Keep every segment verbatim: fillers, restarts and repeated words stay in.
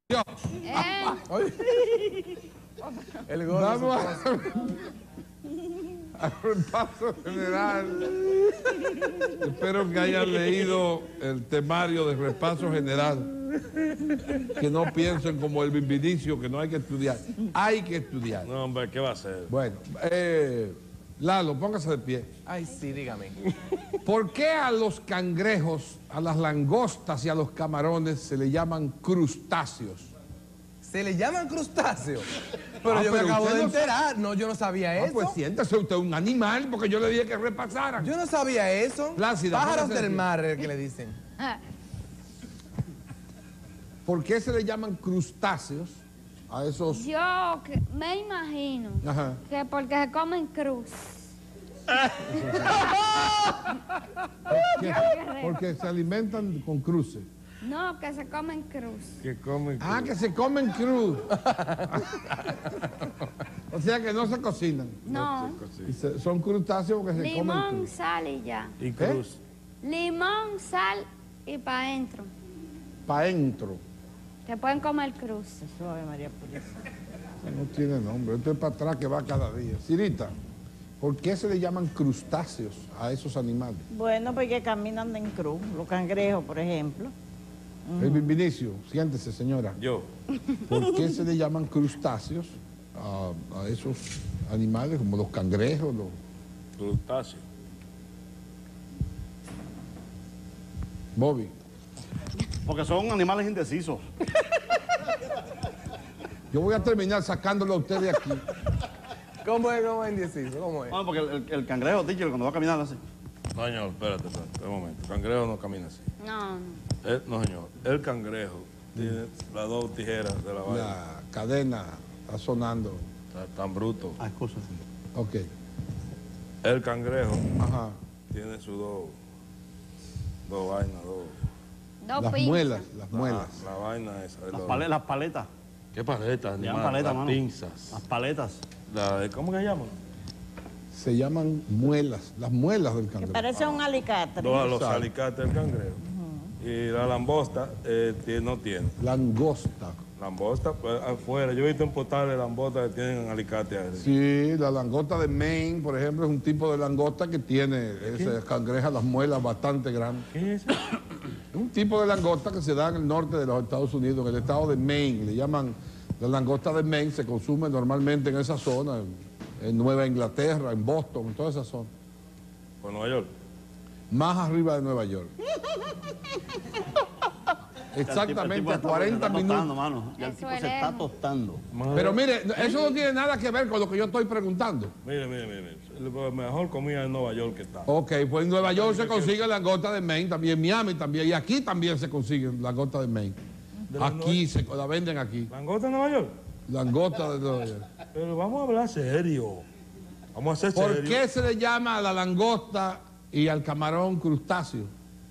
Yo. ¿Eh? El Vamos a... al repaso general. Espero que hayan leído el temario de repaso general. Que no piensen como el Vinicio, que no hay que estudiar. Hay que estudiar. No, hombre, ¿qué va a hacer? Bueno, eh, Lalo, póngase de pie. Ay, sí, dígame. ¿Por qué a los cangrejos, a las langostas y a los camarones se le llaman crustáceos? ¿Se le llaman crustáceos? Pero Ah, yo pero me acabo usted de no enterar. No, yo no sabía Ah, eso. pues siéntese usted un animal, porque yo le dije que repasaran. Yo no sabía eso. Plácida, Pájaros póngase del aquí. mar, es que le dicen. ¿Por qué se le llaman crustáceos a esos? Yo que- me imagino Ajá. que porque se comen cruz. ¿Qué? Porque se alimentan con cruces. No, que se comen cruz. Que comen. Ah, que se comen cruz. O sea que no se cocinan. No, Y se- son crustáceos porque se comen limón, cruz. sal y ya. Y cruz. Limón, sal y pa' adentro. Pa' dentro. Se pueden comer cruz. Suave, María Purísima. No tiene nombre. Esto es para atrás que va cada día. Cirita, ¿por qué se le llaman crustáceos a esos animales? Bueno, porque caminan en cruz, los cangrejos, por ejemplo. El Vinicio, siéntese, señora. Yo. ¿Por qué se le llaman crustáceos a, a esos animales como los cangrejos? Los... Crustáceo. Bobby, Porque son animales indecisos. yo voy a terminar sacándolo a usted de aquí. ¿Cómo es? ¿Cómo es indeciso? ¿Cómo es? Bueno, porque el, el- el cangrejo, teacher, cuando va a caminar así. No, señor, espérate, espérate, un momento. El cangrejo no camina así. No, no. Eh, no, señor. El cangrejo tiene las dos tijeras de la vaina. La cadena está sonando. Está tan bruto. Ah, excusas. Ok. El cangrejo Ajá. tiene sus dos, dos vainas, dos. Dos Las pinzas. muelas, las La- muelas. La, vaina esa. de Las, los- pale- las paletas. ¿Qué paletas? Le llaman animal? paletas, Las mano. pinzas. Las paletas. La- ¿Cómo que se llaman? Se llaman muelas, las muelas del Que cangrejo. parece un alicate. Los, los Sabe. alicates del cangrejo. Y la langosta eh, tiene- no tiene. Langosta. Langosta, pues afuera. Yo he visto en postales langostas que tienen alicate adentro. Sí, la langosta de Maine, por ejemplo, es un tipo de langosta que tiene, ese cangreja las muelas bastante grandes. ¿Qué es eso? Es un tipo de langosta que se da en el norte de los Estados Unidos, en el estado de Maine. Le llaman la langosta de Maine, se consume normalmente en esa zona, en, en Nueva Inglaterra, en Boston, en toda esa zona. Por Nueva York. Más arriba de Nueva York. Exactamente, El tipo a está- cuarenta se está tostando, minutos. mano. Ya el Eso tipo es se está lejos. tostando. Pero mire, eso no tiene nada que ver con lo que yo estoy preguntando. Mire, mire, mire. La mejor comida en Nueva York que está. Ok, pues en Nueva York se consigue langosta de Maine, también en Miami también, y aquí también se consiguen langosta de Maine. ¿De la Aquí se la venden aquí. ¿Langosta en Nueva York? Langosta de Nueva York. Pero vamos a hablar serio. Vamos a ser ¿Por serios. qué se le llama a la langosta y al camarón crustáceo?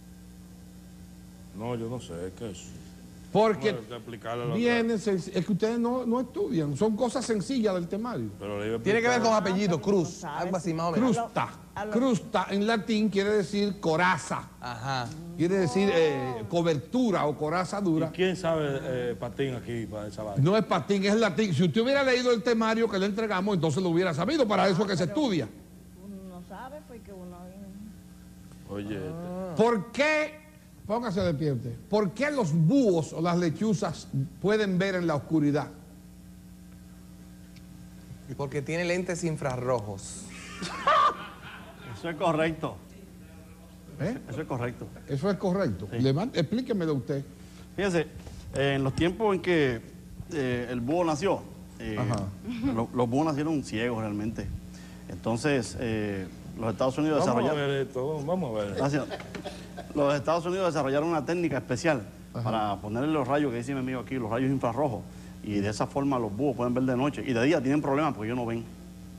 No, yo no sé, ¿qué es? Porque Vamos a explicarle a la- viene, senc- es que ustedes no, no estudian, son cosas sencillas del temario. Pero le iba a Tiene que ver con explicar. apellido, pero cruz. tú sabes. Algo así, más o menos. Crusta. a lo- Crusta en latín quiere decir coraza. Ajá. Quiere decir eh, cobertura o coraza ¿Y dura. quién sabe eh, patín aquí para esa vaina? No es patín, es latín. Si usted hubiera leído el temario que le entregamos, entonces lo hubiera sabido. Para eso es que se estudia. Uno no sabe porque uno... Oye, ¿Por qué? Póngase de pie usted. ¿Por qué los búhos o las lechuzas pueden ver en la oscuridad? Porque tiene lentes infrarrojos. Eso es correcto. ¿Eh? Eso es correcto. Eso es correcto. Sí. Levante- explíquemelo usted. Fíjese, eh, en los tiempos en que eh, el búho nació, eh, Ajá. lo- los búhos nacieron ciegos realmente. Entonces, eh, los Estados Unidos vamos a desarrollaron... ver esto, vamos a ver. Gracias. Los Estados Unidos desarrollaron una técnica especial Ajá. para ponerle los rayos que dice mi amigo aquí, los rayos infrarrojos. Y de esa forma los búhos pueden ver de noche. Y de día tienen problemas porque ellos no ven.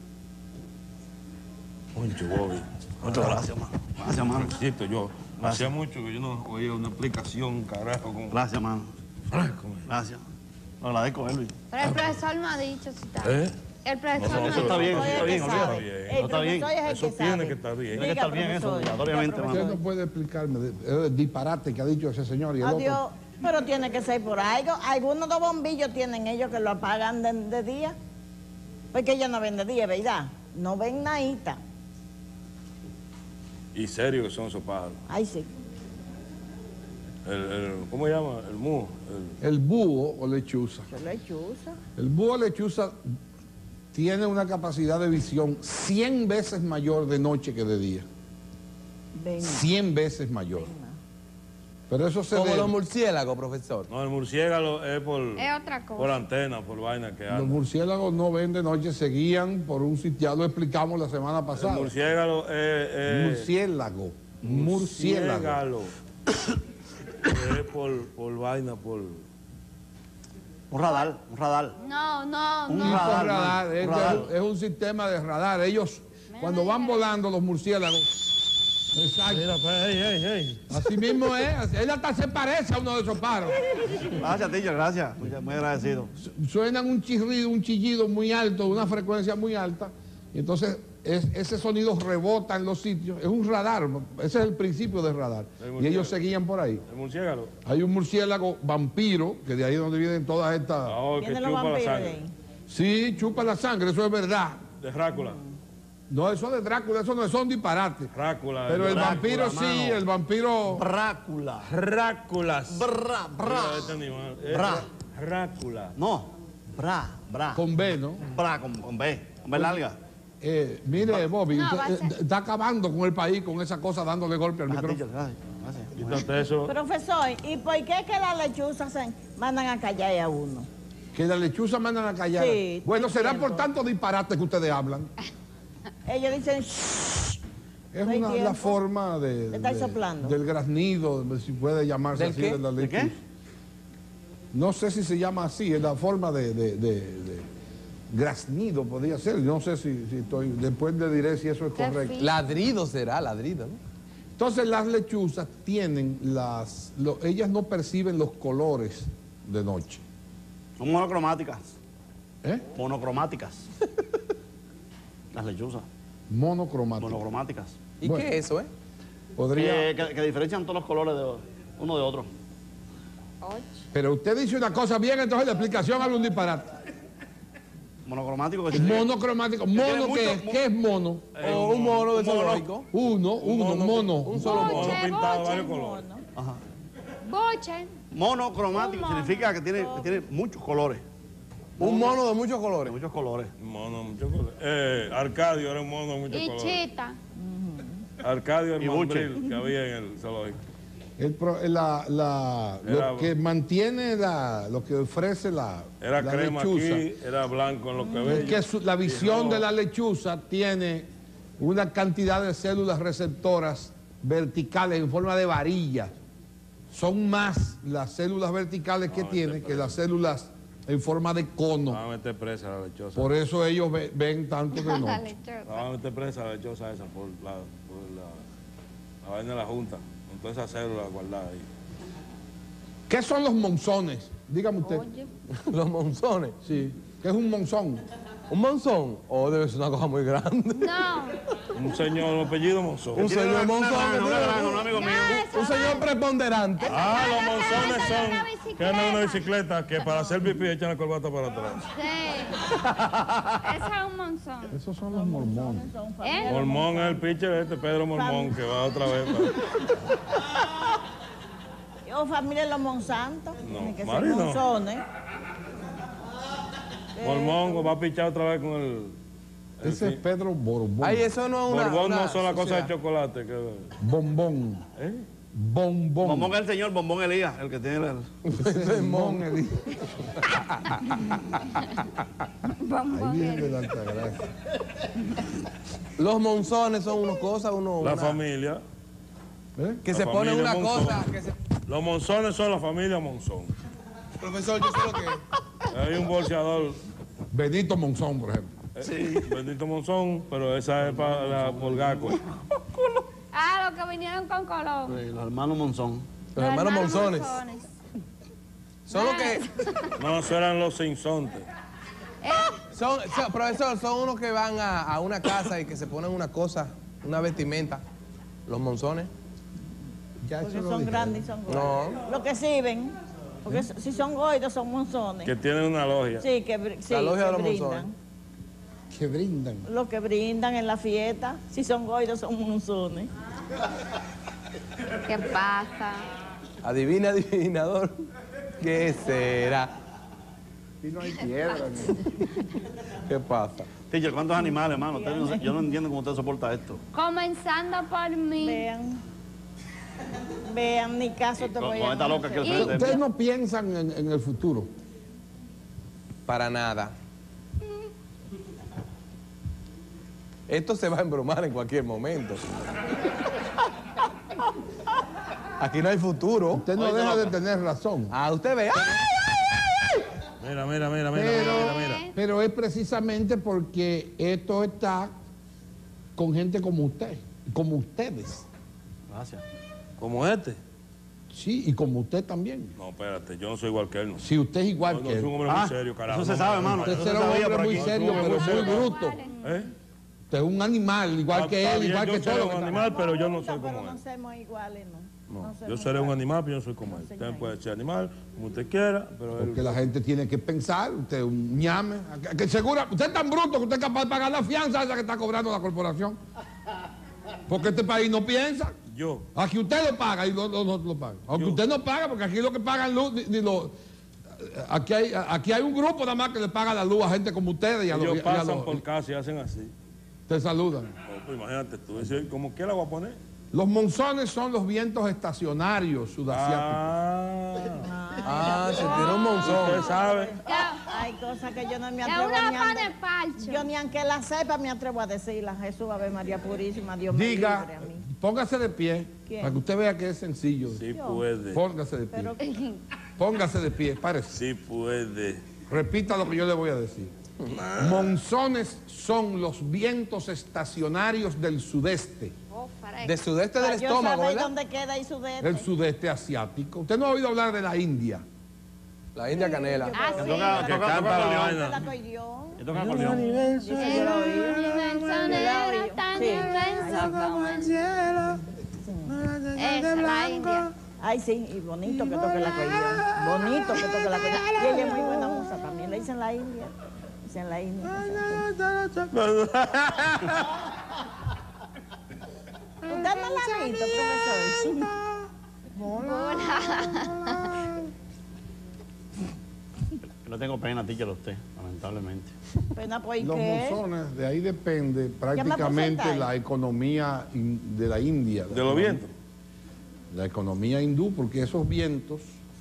Concho, Bobby. Muchas gracias, mano. Gracias, mano. Chiquito, yo. Hacía mucho que yo no oía una explicación, carajo, con... Gracias, mano. Fresco, man. Gracias. Lo agradezco, Elvis. Pero el profesor no ha dicho si está. ¿Eh? El profesor No, no, eso ha está dicho. bien, eso Oye, está que bien, sabe. olvídalo. bien. El No está bien. profesor es el Eso que tiene sabe. que estar bien. Tiene que Diga, estar bien eso, profesor. obligatoriamente, Diga, mano. Usted no puede explicarme de- el disparate que ha dicho ese señor y el Adiós. otro. Pero tiene que ser por algo. Algunos dos bombillos tienen ellos que lo apagan de, de día. Porque ellos no ven de día, ¿verdad? No ven nadita. Y serio que son esos pájaros. Ay, sí. El, el, ¿Cómo se llama? El mu. El, El búho o lechuza. Se lechuza. El búho lechuza tiene una capacidad de visión cien veces mayor de noche que de día. Ven. cien veces mayor. Pero eso se Como debe- los murciélagos, profesor. no, el murciélago es por, Es otra cosa. por antena, por vaina que Los anda. murciélagos no ven de noche, se guían por un sitio, ya lo explicamos la semana El pasada. murciélago es... es Murciélago. Murciélago. es por, por vaina, por... Un radar, un radar. No, no, Un no. Un radar, radar, man, es, un radar. es un sistema de radar. Ellos, cuando van volando los murciélagos, exacto. Mira, pues, hey, hey, hey. Así mismo es, él hasta se parece a uno de esos pájaros. Gracias, teacher, gracias. Muy, muy agradecido. Suenan un chirrido, un chillido muy alto, una frecuencia muy alta, y entonces es- ese sonido rebota en los sitios. Es un radar, ese es el principio del radar. Y ellos se guían por ahí. El murciélago. Hay un murciélago vampiro, que de ahí es donde vienen todas estas... Oh, que Vienen los chupa la vampiros de sangre. ahí. Sí, chupa la sangre, eso es verdad. De Drácula. No, eso de Drácula, eso no son disparates. Drácula. Pero el Drácula, vampiro sí, mano. el vampiro... Drácula. Dráculas. Bra, bra. Mira este animal. Es Bra. Drácula. No, bra, bra. Con B, ¿no? Bra, con, con B. Con B larga. Eh, mire, Bobby, No, usted, va a ser. eh, está acabando con el país con esa cosa dándole golpe al Gracias, micrófono. teacher, gracias. Gracias. Quítate eso. Profesor, ¿y por qué que las lechuzas se mandan a callar a uno? Que la lechuza mandan a callar. Sí, Bueno, será entiendo. por tanto disparate que ustedes hablan. Ellos dicen, "Shh", Es No hay una, la tiempo. forma de, Le estáis de- soplando. del graznido, si puede llamarse ¿Del así, qué? de la ¿De qué? lechuza. No sé si se llama así, es la forma de, de- de- de graznido, podría ser. No sé si, si estoy, después le diré si eso es Qué correcto. fino. Ladrido será, ladrido, ¿no? Entonces las lechuzas tienen las, lo- ellas no perciben los colores de noche. Son monocromáticas. ¿Eh? Monocromáticas. Las lechuzas. Monocromático. Monocromáticas. ¿Y Bueno. qué es eso, eh? Podría, Que, que- que diferencian todos los colores de uno de otro. Ocho. pero usted dice una cosa bien, entonces la explicación habla un disparate. Monocromático que significa- Monocromático. tiene ¿Mono mucho- qué es? mu- ¿Qué es mono? O un mono del un mono. zoológico. Uno, uno, mono. Un solo Boche, mono. Mono pintado de boche, varios colores. mono. Ajá. Boche. Monocromático Un mono. significa que tiene, que tiene muchos colores. Un mono de muchos De colores. muchos colores. Mono, muchos colores. Eh, Arcadio era un mono de muchos Y colores. chita. Arcadio el Y buche. mandril que había en el zoológico. El pro- la, la- Era- lo que mantiene la, lo que ofrece la, Era la crema lechuza aquí, era blanco en los es cabellos. que su- la visión rojo. de la lechuza tiene una cantidad de células receptoras verticales en forma de varilla. Son más las células verticales que No, tiene este que las células en forma de cono. Van a meter presa a la lechosa. Por eso ellos ve- ven tanto de La noche. lechuza. Van a meter presa a la lechosa esa por la, por la, la vaina de la junta. Con todas esas células guardadas ahí. ¿Qué son los monzones? Dígame usted. Oye. Los monzones. Sí. ¿Qué es un monzón? ¿Un monzón? Oh, debe ser una cosa muy grande. No. Un señor, un apellido Monzón. Un Tiene señor una- monzón. una- que una tiene- granja, un amigo mío. No, Un eso señor no. preponderante. Ah, los Eso monzones es son una que andan en una bicicleta. bicicleta que para hacer pipí echan la corbata para atrás. Sí. Ese es un monzón. Esos son los mormones. ¿Eh? Mormón es el pitcher este, Pedro Mormón, que va otra vez. para- O familia de los Monsanto. No, Tiene que ser Mari no. monzones. Mormón va a pichar otra vez con el... el Ese es fi- Pedro Borbón. Ay, eso no es una. Borbón una no son las cosas de sociedad. chocolate. Que, Bombón. ¿eh? Bombón. Bombón es el señor Bombón Elías, el que tiene el... Bombón. Eli- Vamos a Ahí viene ver. de la Altagracia. Los monzones son unas cosas, uno. La una- familia. ¿Eh? Que la se ponen familia una Monzón. cosa. Que se... Los monzones son la familia Monzón. Profesor, yo sé lo que es. Hay un bolseador, Benito Monzón, por ejemplo. eh, Bendito Monzón, pero esa es para la Polgaco. Ah, los que vinieron con Colón. Sí, los hermanos Monzón. Los hermanos monzones. Son los que. No, esos eran los sinsontes. Son, son- profesor, son unos que van a, a una casa y que se ponen una cosa, una vestimenta. Los monzones. Ya Porque eso lo son dije. grandes y son No. gordos. Lo que sirven. Porque si son goidos, son monzones. Que tienen una logia. Sí, que, br- sí, La logia que de los brindan. monzones. Que brindan. Lo que brindan en la fiesta. Si son goidos, son monzones. ¿Qué pasa? Adivina, adivinador. ¿Qué será? Y no hay piedra. ¿Qué pasa? Teacher, ¿cuántos animales, hermano? Usted no sé- yo no entiendo cómo usted soporta esto. Comenzando por mí. Vean. Vean, ni caso te Con, voy con a esta loca que hacer. usted... Ustedes no piensan en, en el futuro. Para nada. Esto se va a embromar en cualquier momento. Aquí no hay futuro. Usted no deja de tener razón. Ah, usted ve. ¡Ay! Mira, mira, mira, mira, Pero, mira, mira, mira. pero es precisamente porque esto está con gente como usted, como ustedes. Gracias. Como este. Sí, y como usted también. No, espérate, yo no soy igual que él. No. Si usted es igual No, no, que soy un él. hombre Ah, muy serio, carajo. eso se No, sabe, no, hermano. no, Usted Eso será se un sabía hombre por muy aquí. serio, No, pero no, muy no, bruto. ¿Eh? Usted es un animal, igual que Está él, bien, igual yo que seré todos. un los animal, pero yo no soy Pero como no él. somos iguales, ¿no? No, No somos yo seré un iguales. animal, pero yo no soy como él. Usted puede ser animal, como usted quiera, pero él... Porque la gente tiene que pensar, usted es un ñame. Que- Que segura, usted es tan bruto que usted es capaz de pagar la fianza esa que está cobrando la corporación. Porque este país no piensa. Yo. Aquí usted lo paga y no lo, lo- lo paga. Aunque Yo. usted no paga, porque aquí lo que pagan luz, ni, ni lo- aquí, hay, aquí hay un grupo nada más que le paga la luz a gente como ustedes y a los... Ellos y a pasan los- por casa y hacen así. te saludan. Oh, pues imagínate tú, dices, como quiera voy a poner. Los monzones son los vientos estacionarios sudasiáticos. Ah, Ah, se tiró un monzón. usted sabe. Hay cosas que yo no me Es atrevo una ni a- pan de parcho. Yo ni aunque la sepa me atrevo a decirla. Jesús, Ave María Purísima, Dios me Diga, libre a mí. póngase de pie, ¿Quién? para que usted vea que es sencillo. Sí puede. Póngase de pie. Pero Póngase de pie, párese. Sí puede. Repita lo que yo le voy a decir. Monzones son los vientos estacionarios del sudeste, Oh, fresco. De sudeste del para yo estómago, saber ¿verdad? dónde queda y sudeste. el sudeste asiático. Usted no ha oído hablar de la India. La India canela. Ah, sí. Toca, Que toca, canta toca la acordeón. vaina. El acordeón. Yo toco acordeón. Dice, yo lo oí. El universo negro tan Sí. inmenso como el cielo. Esa, la India. Ay, sí, y bonito que toque el acordeón. Bonito que toque el acordeón. Y ella es muy buena musa también. Le dicen la India. Dicen la India. ¿Usted no la ha visto, profesor? No tengo pena, teacher, a usted, lamentablemente. Pena, ¿por Los qué? monzones, de ahí depende Llama prácticamente porcentaje. la economía in- de la India. De los vientos. La economía hindú, porque esos vientos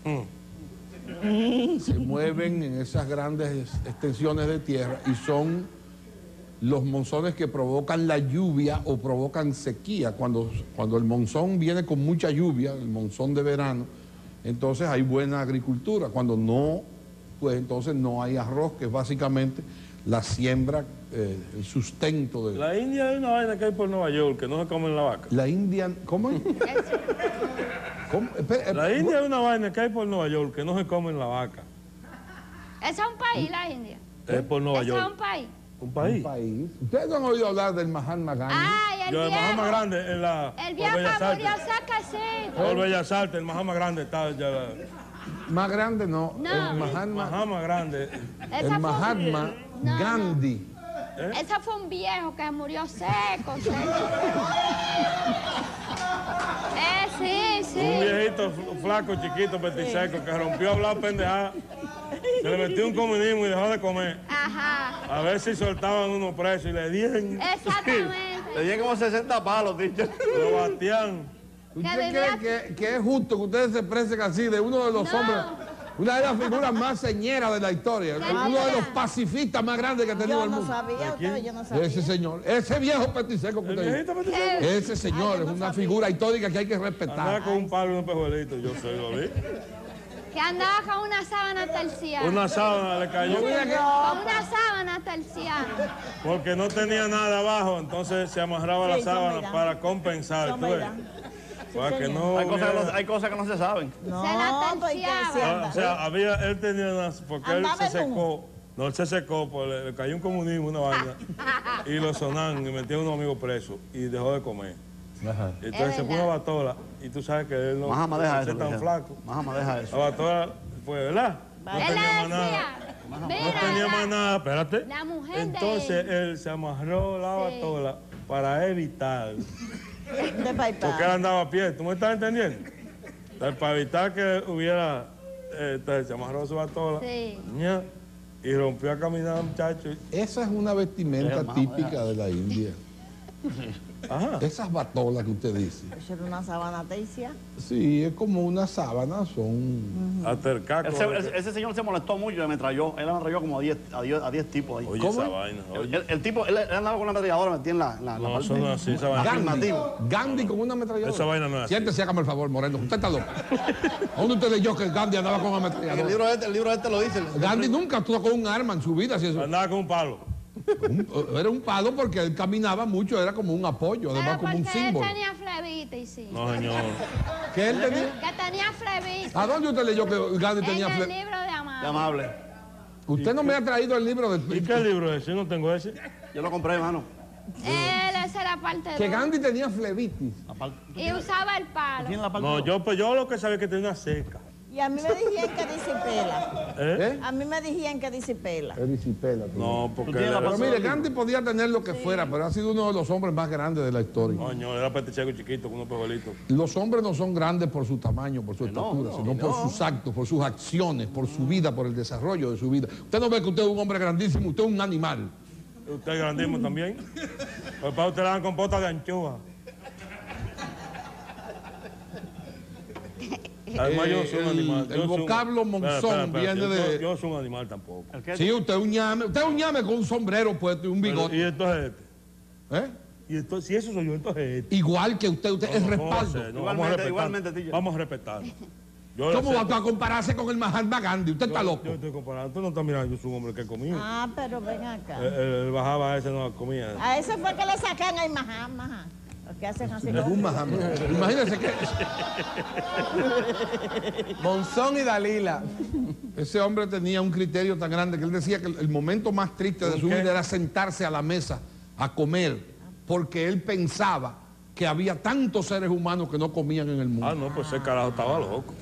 Mm. se mueven en esas grandes extensiones de tierra y son los monzones que provocan la lluvia o provocan sequía. Cuando, cuando el monzón viene con mucha lluvia, el monzón de verano, entonces hay buena agricultura. Cuando no, pues entonces no hay arroz, que es básicamente la siembra, eh, el sustento de La India es una vaina que hay por Nueva York, que no se comen la vaca. la India. ¿Cómo es? ¿Cómo? Espera, La eh, India es una vaina que hay por Nueva York, que no se comen la vaca. Ese es un país, la India. Es por Nueva Ese es un York. país. Un un país. país. ¿Ustedes no han oído hablar del Mahatma Gandhi? Ay, el Yo, el Mahama viejo. Grande en la. El por viejo Bellas que murió Artes. sacasito. Por Bellas Artes, el Mahama Grande está ya. Más grande no, No. el Mahatma, Mahama Grande. Esa el fue- Mahatma No, no. Gandhi. Ese fue un viejo que murió seco, seco. Eh, sí, sí. Un viejito fl- flaco, chiquito, petiseco, que rompió a hablar pendejada. Se le metió un comunismo y dejó de comer. Ajá. A ver si soltaban unos presos y le dieron. Exactamente. Le di como sesenta palos, teacher. Lo batían. ¿Usted Que cree vivía- que, que es justo que ustedes se expresen así de uno de los No. hombres, una de las figuras más señeras de la historia, ¿De uno de quién? los pacifistas más grandes que ha tenido Yo el no mundo? sabía, usted, yo no sabía. Ese señor, ese viejo petiseco que El usted viejito dice. petiseco. Ese señor Ay, yo es no una sabía. figura histórica que hay que respetar. Andaba con un palo y unos pejuelitos. Yo sé, lo vi. Que andaba con una sábana terciana. Una sábana le cayó Con una sábana terciana. porque no tenía nada abajo, entonces se amarraba la Sí, son sábana verdad. para compensar. Son ¿tú ves? verdad. Para que señor. no. Hay cosas, que hubiera- no, hay cosas que no se saben. No, Se la porque terciaba. se Ah, anda. o sea, había, él tenía unas, porque él Andaba se en un- secó, no, él se secó, pues le, le cayó un comunismo, una vaina, y lo sonaron y metieron unos amigos presos y dejó de comer. Ajá. Entonces Es se puso verdad. a batola y tú sabes que él no Mahama, deja él eso. es tan teacher. flaco. Mahama, deja eso. La batola fue, ¿verdad? No Él tenía le más nada. decía, No mira, tenía la- más nada, espérate. la mujer de Entonces él. él se amarró la Sí. batola para evitar, De bypass. porque él andaba a pie, ¿tú me estás entendiendo? Entonces, para evitar que hubiera, eh, entonces se amarró su batola, Sí. ña, y rompió a caminar, muchacho. Esa es una vestimenta Hermano, típica deja. de la India. Ajá. Esas batolas que usted dice. Eso era una sabana teisia. Sí, es como una sábana, son... Hasta el caco. Ese, ese- ese señor se molestó mucho y ametralló. Él ametralló como a diez, a diez, a diez tipos ahí. Oye, ¿Cómo? esa vaina, El, oye. el- el tipo, él, él andaba con una ametralladora metida en la, la, la No, parte. eso no es así, esa vaina. Gandhi, afirmativo. Gandhi con una ametralladora. Esa vaina no es así. Siéntese, hágame el favor, Moreno. Usted está loco. ¿A dónde usted leyó que Gandhi andaba con una El ametralladora? libro este, el libro este lo dice. el- Gandhi nunca tocó un arma en su vida. Si eso, Andaba con un palo. un- era un palo porque él caminaba mucho, era como un apoyo, además Pero como un porque él símbolo. tenía flebitis, sí. No, señor. ¿Qué él tenía? Que tenía flebitis. ¿A dónde usted leyó que Gandhi En tenía el fle- libro de Qué Amado. amable. Usted no me ha traído el libro ¿Y del... qué libro es ese? Yo no tengo ese. Yo lo compré, hermano. Él, esa era parte Que de Gandhi tenía flebitis. Aparte- Y usaba el palo. ¿Tiene la parte No, dos? yo, pues, yo lo que sabía es que tenía una seca. Y a mí me dijían que disipela. ¿Eh? ¿Eh? A mí me dijían que disipela. Erisipela. No, porque... Tú tienes la era- Pero mire, Gandhi podía tener lo que fuera, pero ha sido uno de los hombres más grandes de la historia. Coño, era peticheco chiquito con unos pejuelitos. Los hombres no son grandes por su tamaño, por su estatura, sino por sus actos, por sus acciones, por su vida, por el desarrollo de su vida. Usted no ve que usted es un hombre grandísimo, usted es un animal. Usted es grandísimo también. Pues para usted le dan compota de anchoa. Además, yo soy un el- animal. el Yo soy un- vocablo monzón Espera, espera, espera. viene Yo- de- Yo, soy un animal tampoco. ¿El qué? Sí, usted es un ñame, usted es un ñame con un sombrero puesto y un Pero, bigote. y entonces este. ¿Eh? Y entonces, si eso soy yo, entonces este. Igual que usted, usted es No, no, respaldo. no, no, vamos a Igualmente, respetar. igualmente, Tillo. Vamos a respetar. Yo le ¿Cómo va acepto. a compararse con el Mahatma Gandhi? Usted está Yo- loco. Yo estoy comparando. Tú no estás mirando, yo soy un hombre que comía. Ah, pero ven acá. Él, él bajaba a ese, no comía. A ese fue que le sacan el majá, majá. Los que hacen así. Es un Mahatma. Imagínense que Monzón y Dalila. ese hombre tenía un criterio tan grande que él decía que el, el momento más triste de su ¿Qué? vida era sentarse a la mesa a comer, porque él pensaba que había tantos seres humanos que no comían en el mundo. Ah, no, pues ese carajo estaba loco.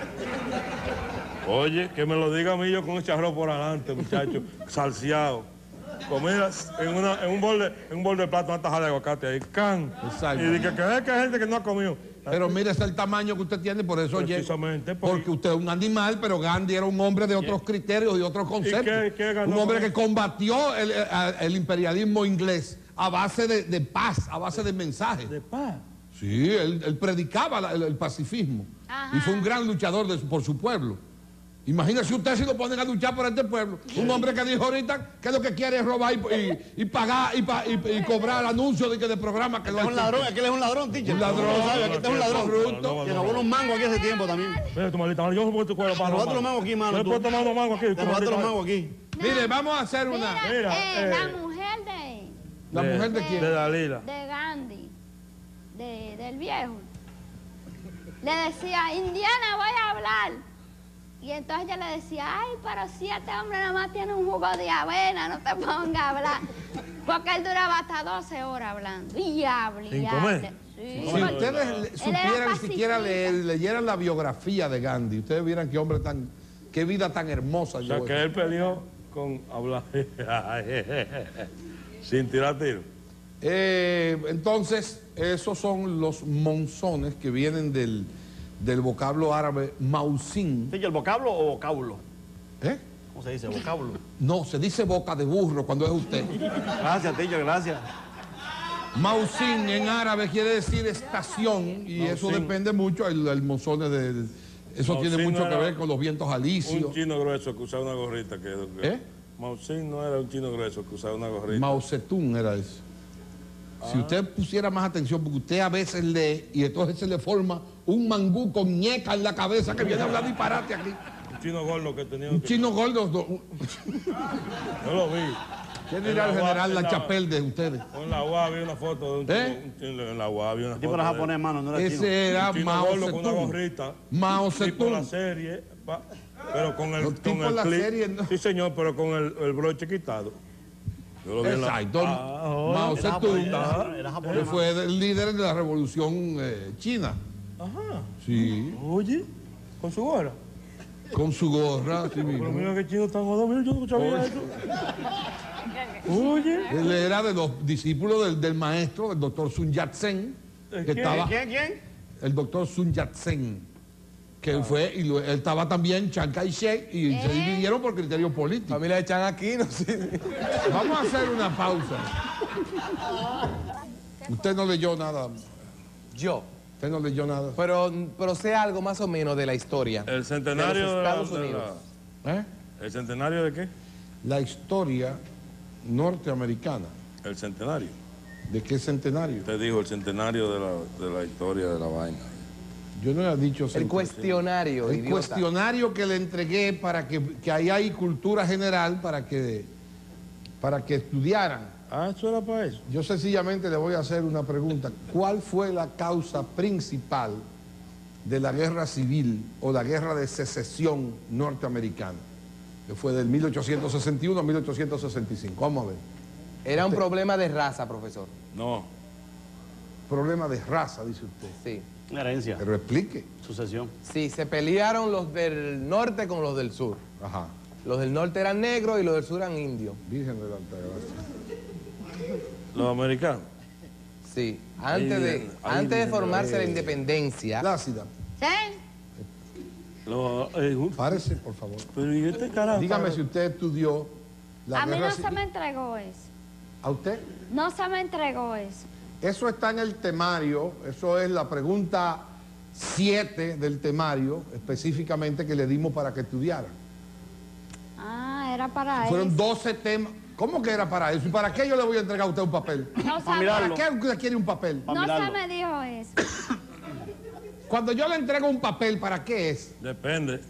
Oye, que me lo diga a mí yo con ese arroz por adelante, muchacho, salseado. Comida en, una, en, un bol de, en un bol de plata, una taja de aguacate ahí, can. Exacto. Y dije que es que hay gente que no ha comido. Pero mire, ese es el tamaño que usted tiene, por eso llega. Precisamente, porque- Porque usted es un animal, pero Gandhi era un hombre de otros criterios y otros conceptos. qué- qué ganó un hombre con que eso? combatió el, el- el imperialismo inglés a base de, de paz, a base de mensajes. De paz. Sí, él, él predicaba la- el, el pacifismo. Ajá. Y fue un gran luchador de su- por su pueblo. Imagínese usted si lo ponen a luchar por este pueblo. Un hombre que dijo ahorita que lo que quiere es robar y, y- y pagar y, pa- y- y cobrar anuncios de, que de programa que Este no es un ladrón, aquí él es un ladrón, teacher. Un ladrón. No lo sabe, aquí este es un ladrón. corrupto. Que robó unos mangos aquí hace tiempo también. Mira tu maldita mano, yo no puedo tu cuero para robaste los mangos aquí, mano, Yo tú. puedo tomar unos mangos aquí. Te tu robaste maldita los mano. mangos aquí. Mire, vamos a hacer una... Mira, Mira, eh, eh. la mujer de, ¿La mujer de quién? De Dalila. de Gandhi, de- del viejo, le decía, Indiana, voy a hablar. Y entonces ella le decía, ay, pero si este hombre nada más tiene un jugo de avena, no te pongas a hablar. Porque él duraba hasta doce horas hablando. Y hable, y ¿Sin hable. comer? Sí, Si porque ustedes le- él era supieran siquiera pacifista. leer, leyeran la biografía de Gandhi, ustedes vieran qué hombre tan, qué vida tan hermosa O sea, llevó. que él peleó con hablar. Sin tirar tiro. Eh, entonces, esos son los monzones que vienen del, del vocablo árabe mausin. Teacher, ¿el vocablo o vocablo? ¿Eh? ¿Cómo se dice? Vocablo. No, se dice boca de burro cuando es usted. Gracias, teacher, gracias. Mausin en árabe quiere decir estación y eso Mausin. depende mucho, el, el monzón es de, eso Mausin tiene mucho no que era ver con los vientos alisios. Un chino grueso que usaba una gorrita. Que, que- ¿Eh? Mausin no era un chino grueso que usaba una gorrita. Mao Zedong era eso. Si usted pusiera más atención, porque usted a veces lee y entonces se le forma un mangú con ñeca en la cabeza que viene a hablar disparate aquí. Un chino gordo que tenía. Un que- chino gordo. no, un- Yo lo vi. ¿Qué dirá el En la general U A- La en la- Chapelle de ustedes? En la U A vi una foto de un chino. ¿Eh? un chino en la U A vi una El tipo foto. era de él. japonés, hermano, no era chino. Ese era Un chino Mao gordo con una Zedong. gorrita. Mao Tipo la Zedong. serie. pa- pero con el, No, con tipo el la clip. serie, no. Sí, señor, pero con el, el broche quitado. Yo lo vi en la- Exacto. Ah, oye. Mao Era japonés, Zedong, era- era japonés, que fue el líder de la revolución eh, china. Ajá. Sí. Oye, con su gorra. Con su gorra, así Pero mismo. mira que chino tan jodón, mira, yo no sabía eso. Oye. Él era de los discípulos del, del maestro, el doctor Sun Yat-sen, que ¿Quién? estaba... ¿Quién, quién? El doctor Sun Yat-sen, que fue, y lo- él estaba también Chiang Kai-shek, y se dividieron por criterios políticos. Familia de Chan aquí, no sé. Vamos a hacer una pausa. Usted no leyó nada, Yo. usted no leyó nada. Pero, pero sé algo más o menos de la historia. El centenario de de, los la, Estados de Unidos. la- ¿Eh? ¿El centenario de qué? La historia norteamericana. El centenario. ¿De qué centenario? Usted dijo el centenario de la, de la historia de la vaina. Yo no he dicho El centenario. cuestionario, El idiota. cuestionario que le entregué para que, que ahí hay cultura general para que, para que estudiaran. Ah, eso era para eso. Yo sencillamente le voy a hacer una pregunta. ¿Cuál fue la causa principal de la guerra civil o la guerra de secesión norteamericana? Que fue del mil ochocientos sesenta y uno a mil ochocientos sesenta y cinco. Vamos a ver. Era un problema de raza, profesor. No. Problema de raza, dice usted. Sí. Una herencia, Pero explique. sucesión. Sí, se pelearon los del norte con los del sur. Ajá. Los del norte eran negros y los del sur eran indios. Virgen de la Altagracia. Los americanos. Sí. Antes de, Ay, antes de ay, formarse la eh, independencia, Plácida, ¿Sí? Los, eh, uh, párese, por favor. pero ¿y este carajo? Dígame si usted estudió la A mí guerra no se civil. me entregó eso. ¿A usted? No se me entregó eso. Eso está en el temario, eso es la pregunta siete del temario, específicamente que le dimos para que estudiara. Ah, era para Fueron eso. doce temas. ¿Cómo que era para eso? ¿Y para qué yo le voy a entregar a usted un papel? No, Para sabe- mirarlo. ¿Para qué usted quiere un papel? Para no se mirarlo. me dijo eso. Cuando yo le entrego un papel, ¿para qué es? Depende,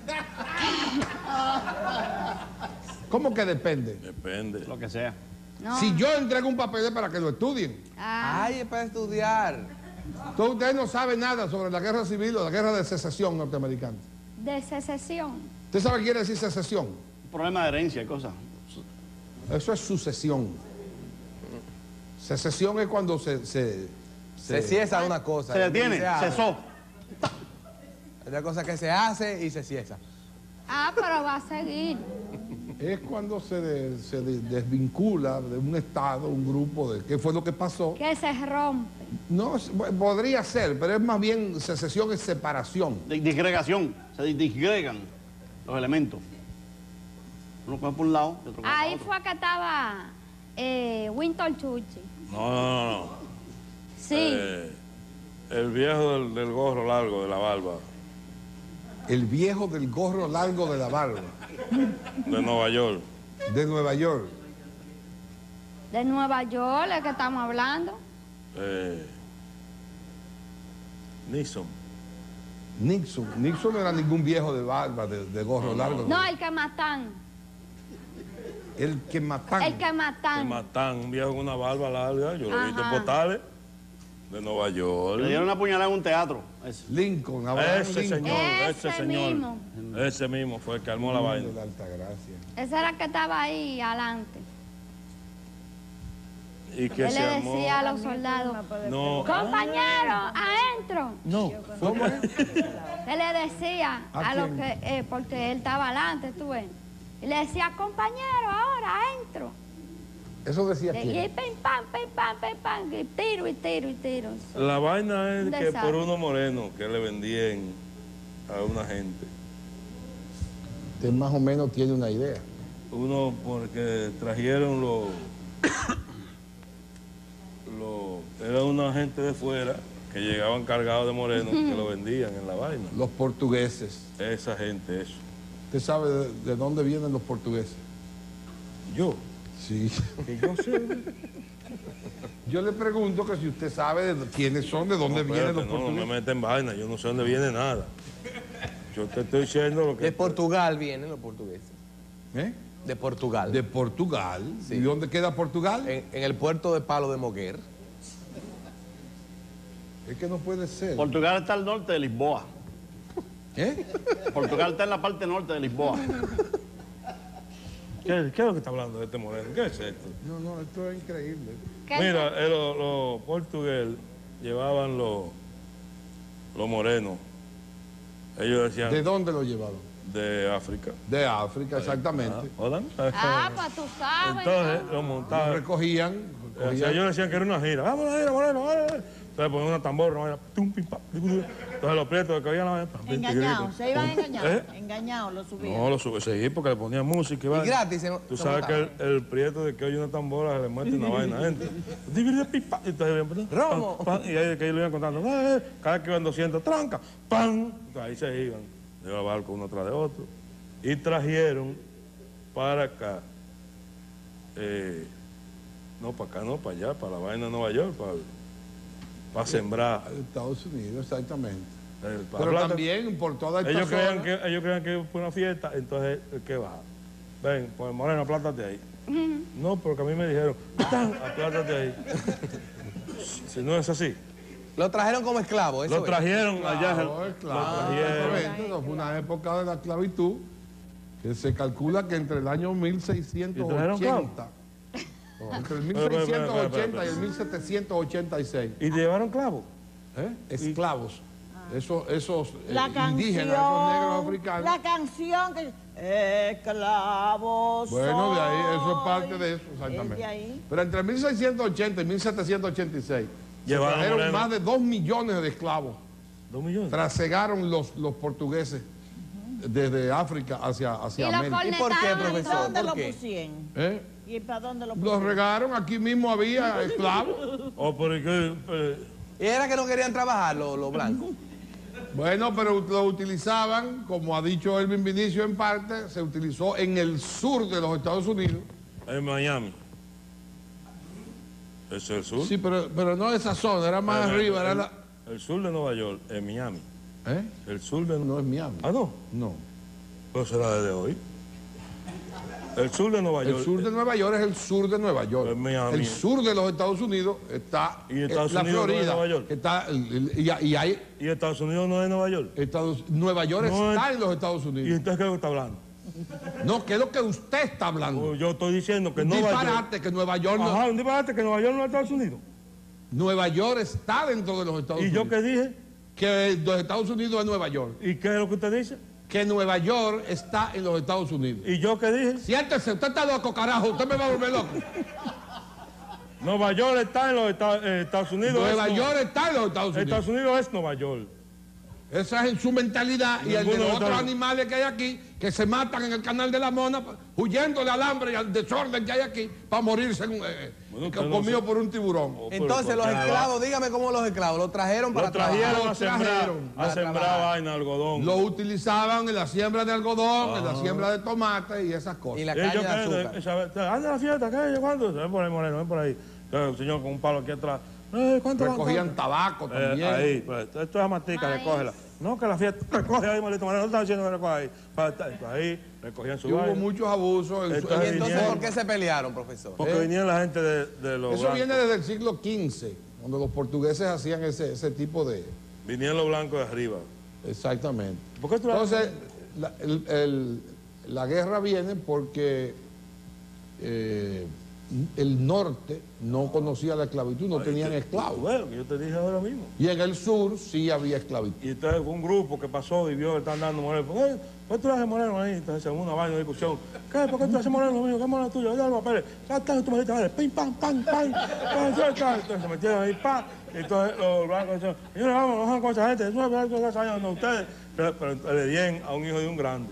¿Cómo que depende? depende. Lo que sea. No. Si yo entrego un papel es para que lo estudien. Ah, ay, es para estudiar. Entonces usted no sabe nada sobre la guerra civil o la guerra de secesión norteamericana. de secesión. ¿Usted sabe qué quiere decir secesión? Un problema de herencia y cosas. Eso es sucesión. Secesión es cuando se... Se, Se ciesa una cosa. Se detiene, Se hace. cesó. Otra cosa que se hace y se ciesa. Ah, pero va a seguir. es cuando se, de- se de- desvincula de un estado, un grupo, de qué fue lo que pasó. Que se rompe. No, es- podría ser, pero es más bien secesión es separación. De- disgregación. Se dis- disgregan los elementos. Uno coge por un lado y otro coge Ahí por otro. fue que estaba eh, Winston Churchill. No, no, no. no. Sí. Eh, el viejo del, del gorro largo, de la barba, El viejo del gorro largo de la barba, de Nueva York. de Nueva York. De Nueva York, es que estamos hablando. Eh, Nixon. Nixon. Nixon no era ningún viejo de barba, de, de gorro largo. No, el que matan. El que matan. El que Que matan. matan, un viejo con una barba larga, yo lo he visto en Ajá. postales, de Nueva Le York. dieron una puñalada en un teatro. Ese. Lincoln, Abraham Ese Lincoln. señor, ese, Ese señor. mismo. Ese mismo fue el que armó la De vaina. la Altagracia. Ese era el que estaba ahí adelante. Y que Él se le armó. decía a los soldados, No, compañeros, adentro. no. ¿Cómo es? Él le decía ¿A a, los quién? que, eh, porque él estaba adelante, tú ves. Y le decía, compañero, ahora, adentro. Eso decía Y quién. pim, pam, pim, pam, pim, pam, y tiro y tiro y tiro. La vaina es Un que desastre. por unos morenos que le vendían a una gente. Usted más o menos tiene una idea. Uno porque trajeron los... los era una gente de fuera que llegaban cargados de morenos que lo vendían en la vaina. Los portugueses. Esa gente, eso. ¿Usted sabe de, de dónde vienen los portugueses? Yo, Sí. que yo sé. Yo le pregunto que si usted sabe de quiénes son, de dónde No, vienen espérate, los no, no me portugueses. meten vaina, yo no sé dónde viene nada. Yo te estoy diciendo lo que... De Portugal vienen los portugueses. ¿Eh? De Portugal. De Portugal. Sí. ¿Y dónde queda Portugal? En, en el puerto de Palo de Moguer. Es que no puede ser. Portugal está al norte de Lisboa. ¿Eh? Portugal está en la parte norte de Lisboa. ¿Qué, qué es lo que está hablando de este moreno? ¿Qué es esto? No, no, esto es increíble. ¿Qué Mira, eh, los los portugueses llevaban los, los morenos. Ellos decían, ¿De de, dónde lo llevaron? De África. De África, exactamente. ¿Hola? Ah, pues tú sabes. Entonces, lo Los montaban. recogían. O sea, recogían. ellos decían que era una gira. Vamos a la gira, Moreno, vale, vale. Entonces ponían una tambor, una vaina, tum, pim, pam, pim, pim. Entonces los prietos que oían la vaina, pam, pim, Engañados, gritos. se iban engañados. ¿Eh? Engañados, lo subían. No, lo sube, sí, porque le ponían música y vaina. gratis se- Tú se sabes que montaban. el, el prieto de que oye una tambora le mete una vaina adentro. Divide, pim, pam, y entonces iban, pam, Romo. pam, y ahí que ellos lo iban contando. Eh, eh, cada vez que iban doscientos, tranca, pam. Entonces ahí se iban, de barco uno tras de otro. Y trajeron para acá, eh, no para acá, no para allá, para la vaina de Nueva York, para, para sembrar. Estados Unidos, exactamente. eh, para Pero plata. también por toda esta Ellos creían, zona- que, ellos creían que fue una fiesta, entonces, ¿qué va? Ven, pues Moreno, aplátate ahí. No, porque a mí me dijeron, ¡tan! Aplátate ahí. Si no es así. Lo trajeron como esclavo, eso Lo es. trajeron allá. Claro, Lo claro, trajeron. exactamente. Eso fue una época de la esclavitud que se calcula que entre el año mil seiscientos ochenta, o entre el mil seiscientos ochenta y el mil setecientos ochenta y seis, ¿Y te llevaron clavos? ¿eh? esclavos, esos, esos eh, La canción, indígenas, esos negros africanos. la canción que... Esclavos Bueno, de ahí, eso es parte soy. de eso, Es exactamente. de ahí. Pero entre mil seiscientos ochenta y mil setecientos ochenta y seis, se Llevaron trajeron Moreno. más de dos millones de esclavos. ¿Dos millones? Trasegaron los, los portugueses desde África hacia, hacia Y los América. ¿Y por qué, cornetaban y profesor? todo. ¿Dónde ¿por lo qué? pusieron? ¿Eh? ¿Y para dónde lo Los pusieron? regaron, aquí mismo había esclavos. ¿O por qué? eh, Y era que no querían trabajar los los blancos. Bueno, pero lo utilizaban, como ha dicho Elvin Vinicio en parte, se utilizó en el sur de los Estados Unidos. en Miami. ¿Ese es el sur? Sí, pero, pero no esa zona, era más El- arriba, era el, la... el sur de Nueva York, en Miami. ¿Eh? El sur de... No es Miami. Ah, no. No. Pues será desde hoy. El sur de Nueva York. El sur de Nueva York es el sur de Nueva York. Es Miami. El sur de los Estados Unidos está ¿Y Estados la Unidos no es Florida. Nueva York? Está, y, y hay ¿Y Estados Unidos no es Nueva York? Estados, Nueva York No está es- en los Estados ¿Y Unidos. entonces qué es lo que está hablando? No, ¿qué es lo que usted está hablando? Pues yo estoy diciendo que Nueva York... Disparate, que Nueva York no, Ajá, un disparate que Nueva York no es Estados Unidos. Nueva York está dentro de los Estados ¿Y Unidos. yo qué dije? Que los Estados Unidos es Nueva York. ¿Y qué es lo que usted dice? Que Nueva York está en los Estados Unidos. ¿Y yo qué dije? Siéntese, usted está loco, carajo. Usted me va a volver loco. Nueva York está en los Esta- eh, Estados Unidos. Nueva es York está en los Estados Unidos. Estados Unidos es Nueva York. Esa es en su mentalidad y el de Ninguno los de otros Estados- animales que hay aquí, que se matan en el canal de la Mona, huyendo del hambre y al desorden que hay aquí, para morirse en un- eh, Bueno, eh, usted no comido se- por un tiburón. Oh, pero Entonces, los ¿por qué? esclavos, dígame cómo los esclavos, los trajeron para Lo trajeron trabajar. a sembrar, trajeron a para sembrar trabajar. vaina, algodón. Lo utilizaban en la siembra de algodón, en la siembra de tomate y esas cosas. Y la Ellos caña de que- azúcar. esa- anda a la fiesta, ¿qué? ¿Cuándo? Ven por ahí, Moreno, ven por ahí. Entonces, el señor con un palo aquí atrás. Eh, ¿Cuánto van? Recogían ¿Cuánto? tabaco Eh, también. ahí, pues, esto es matica, Maíz. recógela. No, que la fiesta, recoge ahí, maldito Moreno, no están diciendo que recoge ahí. Pa- ta- Ahí, recogían su Y hubo vaina. muchos abusos. en su- Entonces, ¿Y en su entonces vinieron- por qué se pelearon, profesor? Porque venían la gente de, de los Eso blancos. viene desde el siglo quince, cuando los portugueses hacían ese, ese tipo de... Vinieron los blancos de arriba. Exactamente. ¿Por qué tú la- Entonces, la, el- el- la guerra viene porque eh, el norte no conocía la esclavitud, no tenían esclavos. Bueno, que yo te dije ahora mismo. Y en el sur sí había esclavitud. Y entonces fue un grupo que pasó y vio que están dando moreno. ¿Por qué, ¿por qué tú le haces moreno ahí? Entonces, en una vaina de discusión. ¿Qué? ¿Por qué tú haces moreno mío? ¿Qué moreno tuyo? Dale los papeles. Ya está, tú me dijiste, vale, pim, pam, pam, pam. pam, ya está. Entonces se metieron ahí, pam. Y entonces los blancos decían, señores, vamos, no hagan con esa gente. Eso es verdad que se no ustedes. Pero, pero le dieron a un hijo de un grande.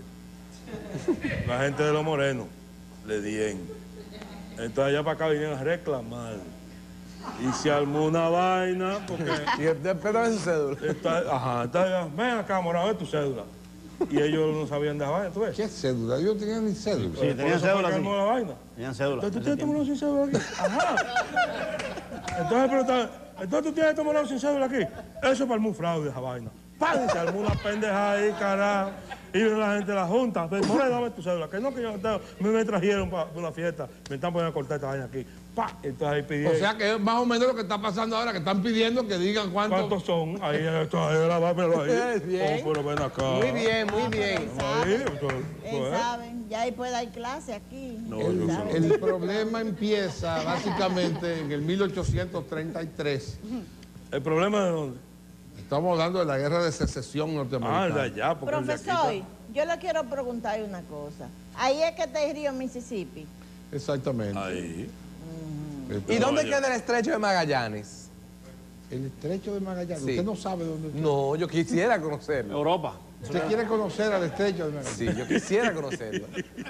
La gente de los morenos le dieron. Entonces allá para acá vinieron a reclamar. Y se armó una vaina porque... Y después de su cédula. Está- ajá, está, ven acá, morado, es tu cédula. Y ellos no sabían de la vaina, ¿tú ves? ¿Qué cédula? Yo tenía ni cédula. Sí, Por tenían eso fue cédula, que sí. armó la vaina. Tenían cédula. Entonces, ¿tú ese tienes tu tiempo. morado sin cédula aquí? Ajá. Entonces, pero, está- entonces, ¿tú tienes tu morado sin cédula aquí? Eso es para un fraude, esa vaina. ¡Pam! Se armó una pendeja ahí, carajo. Y vino la gente de la junta. Moreno, dame tu cédula. Que no, que yo no tengo. Me, me trajeron para una fiesta. Me están poniendo a cortar esta vaina aquí. ¡Pam! Entonces ahí O pidieron. sea que es más o menos lo que está pasando ahora, que están pidiendo que digan cuántos... ¿Cuántos son? Ahí, esto, ahí, la va, pero ahí. Bien. Oh, pero ven acá. Muy bien, muy bien. Ahí, entonces, Ellos pues, saben, ya ahí puede dar clase aquí. No, Ellos yo saben. El problema empieza básicamente en el mil ochocientos treinta y tres, ¿El problema de dónde? Estamos hablando de la guerra de secesión norteamericana. Ah, el de allá, porque el de aquí Profesor, está- yo le quiero preguntar una cosa. Ahí es que está el río Mississippi. Exactamente. Ahí. Este- ¿Y dónde yo- queda el estrecho de Magallanes? El estrecho de Magallanes. Sí. Usted no sabe dónde está. No, yo quisiera conocerlo. Europa. Usted quiere conocer al estrecho de Magallanes. Sí, yo quisiera conocerlo.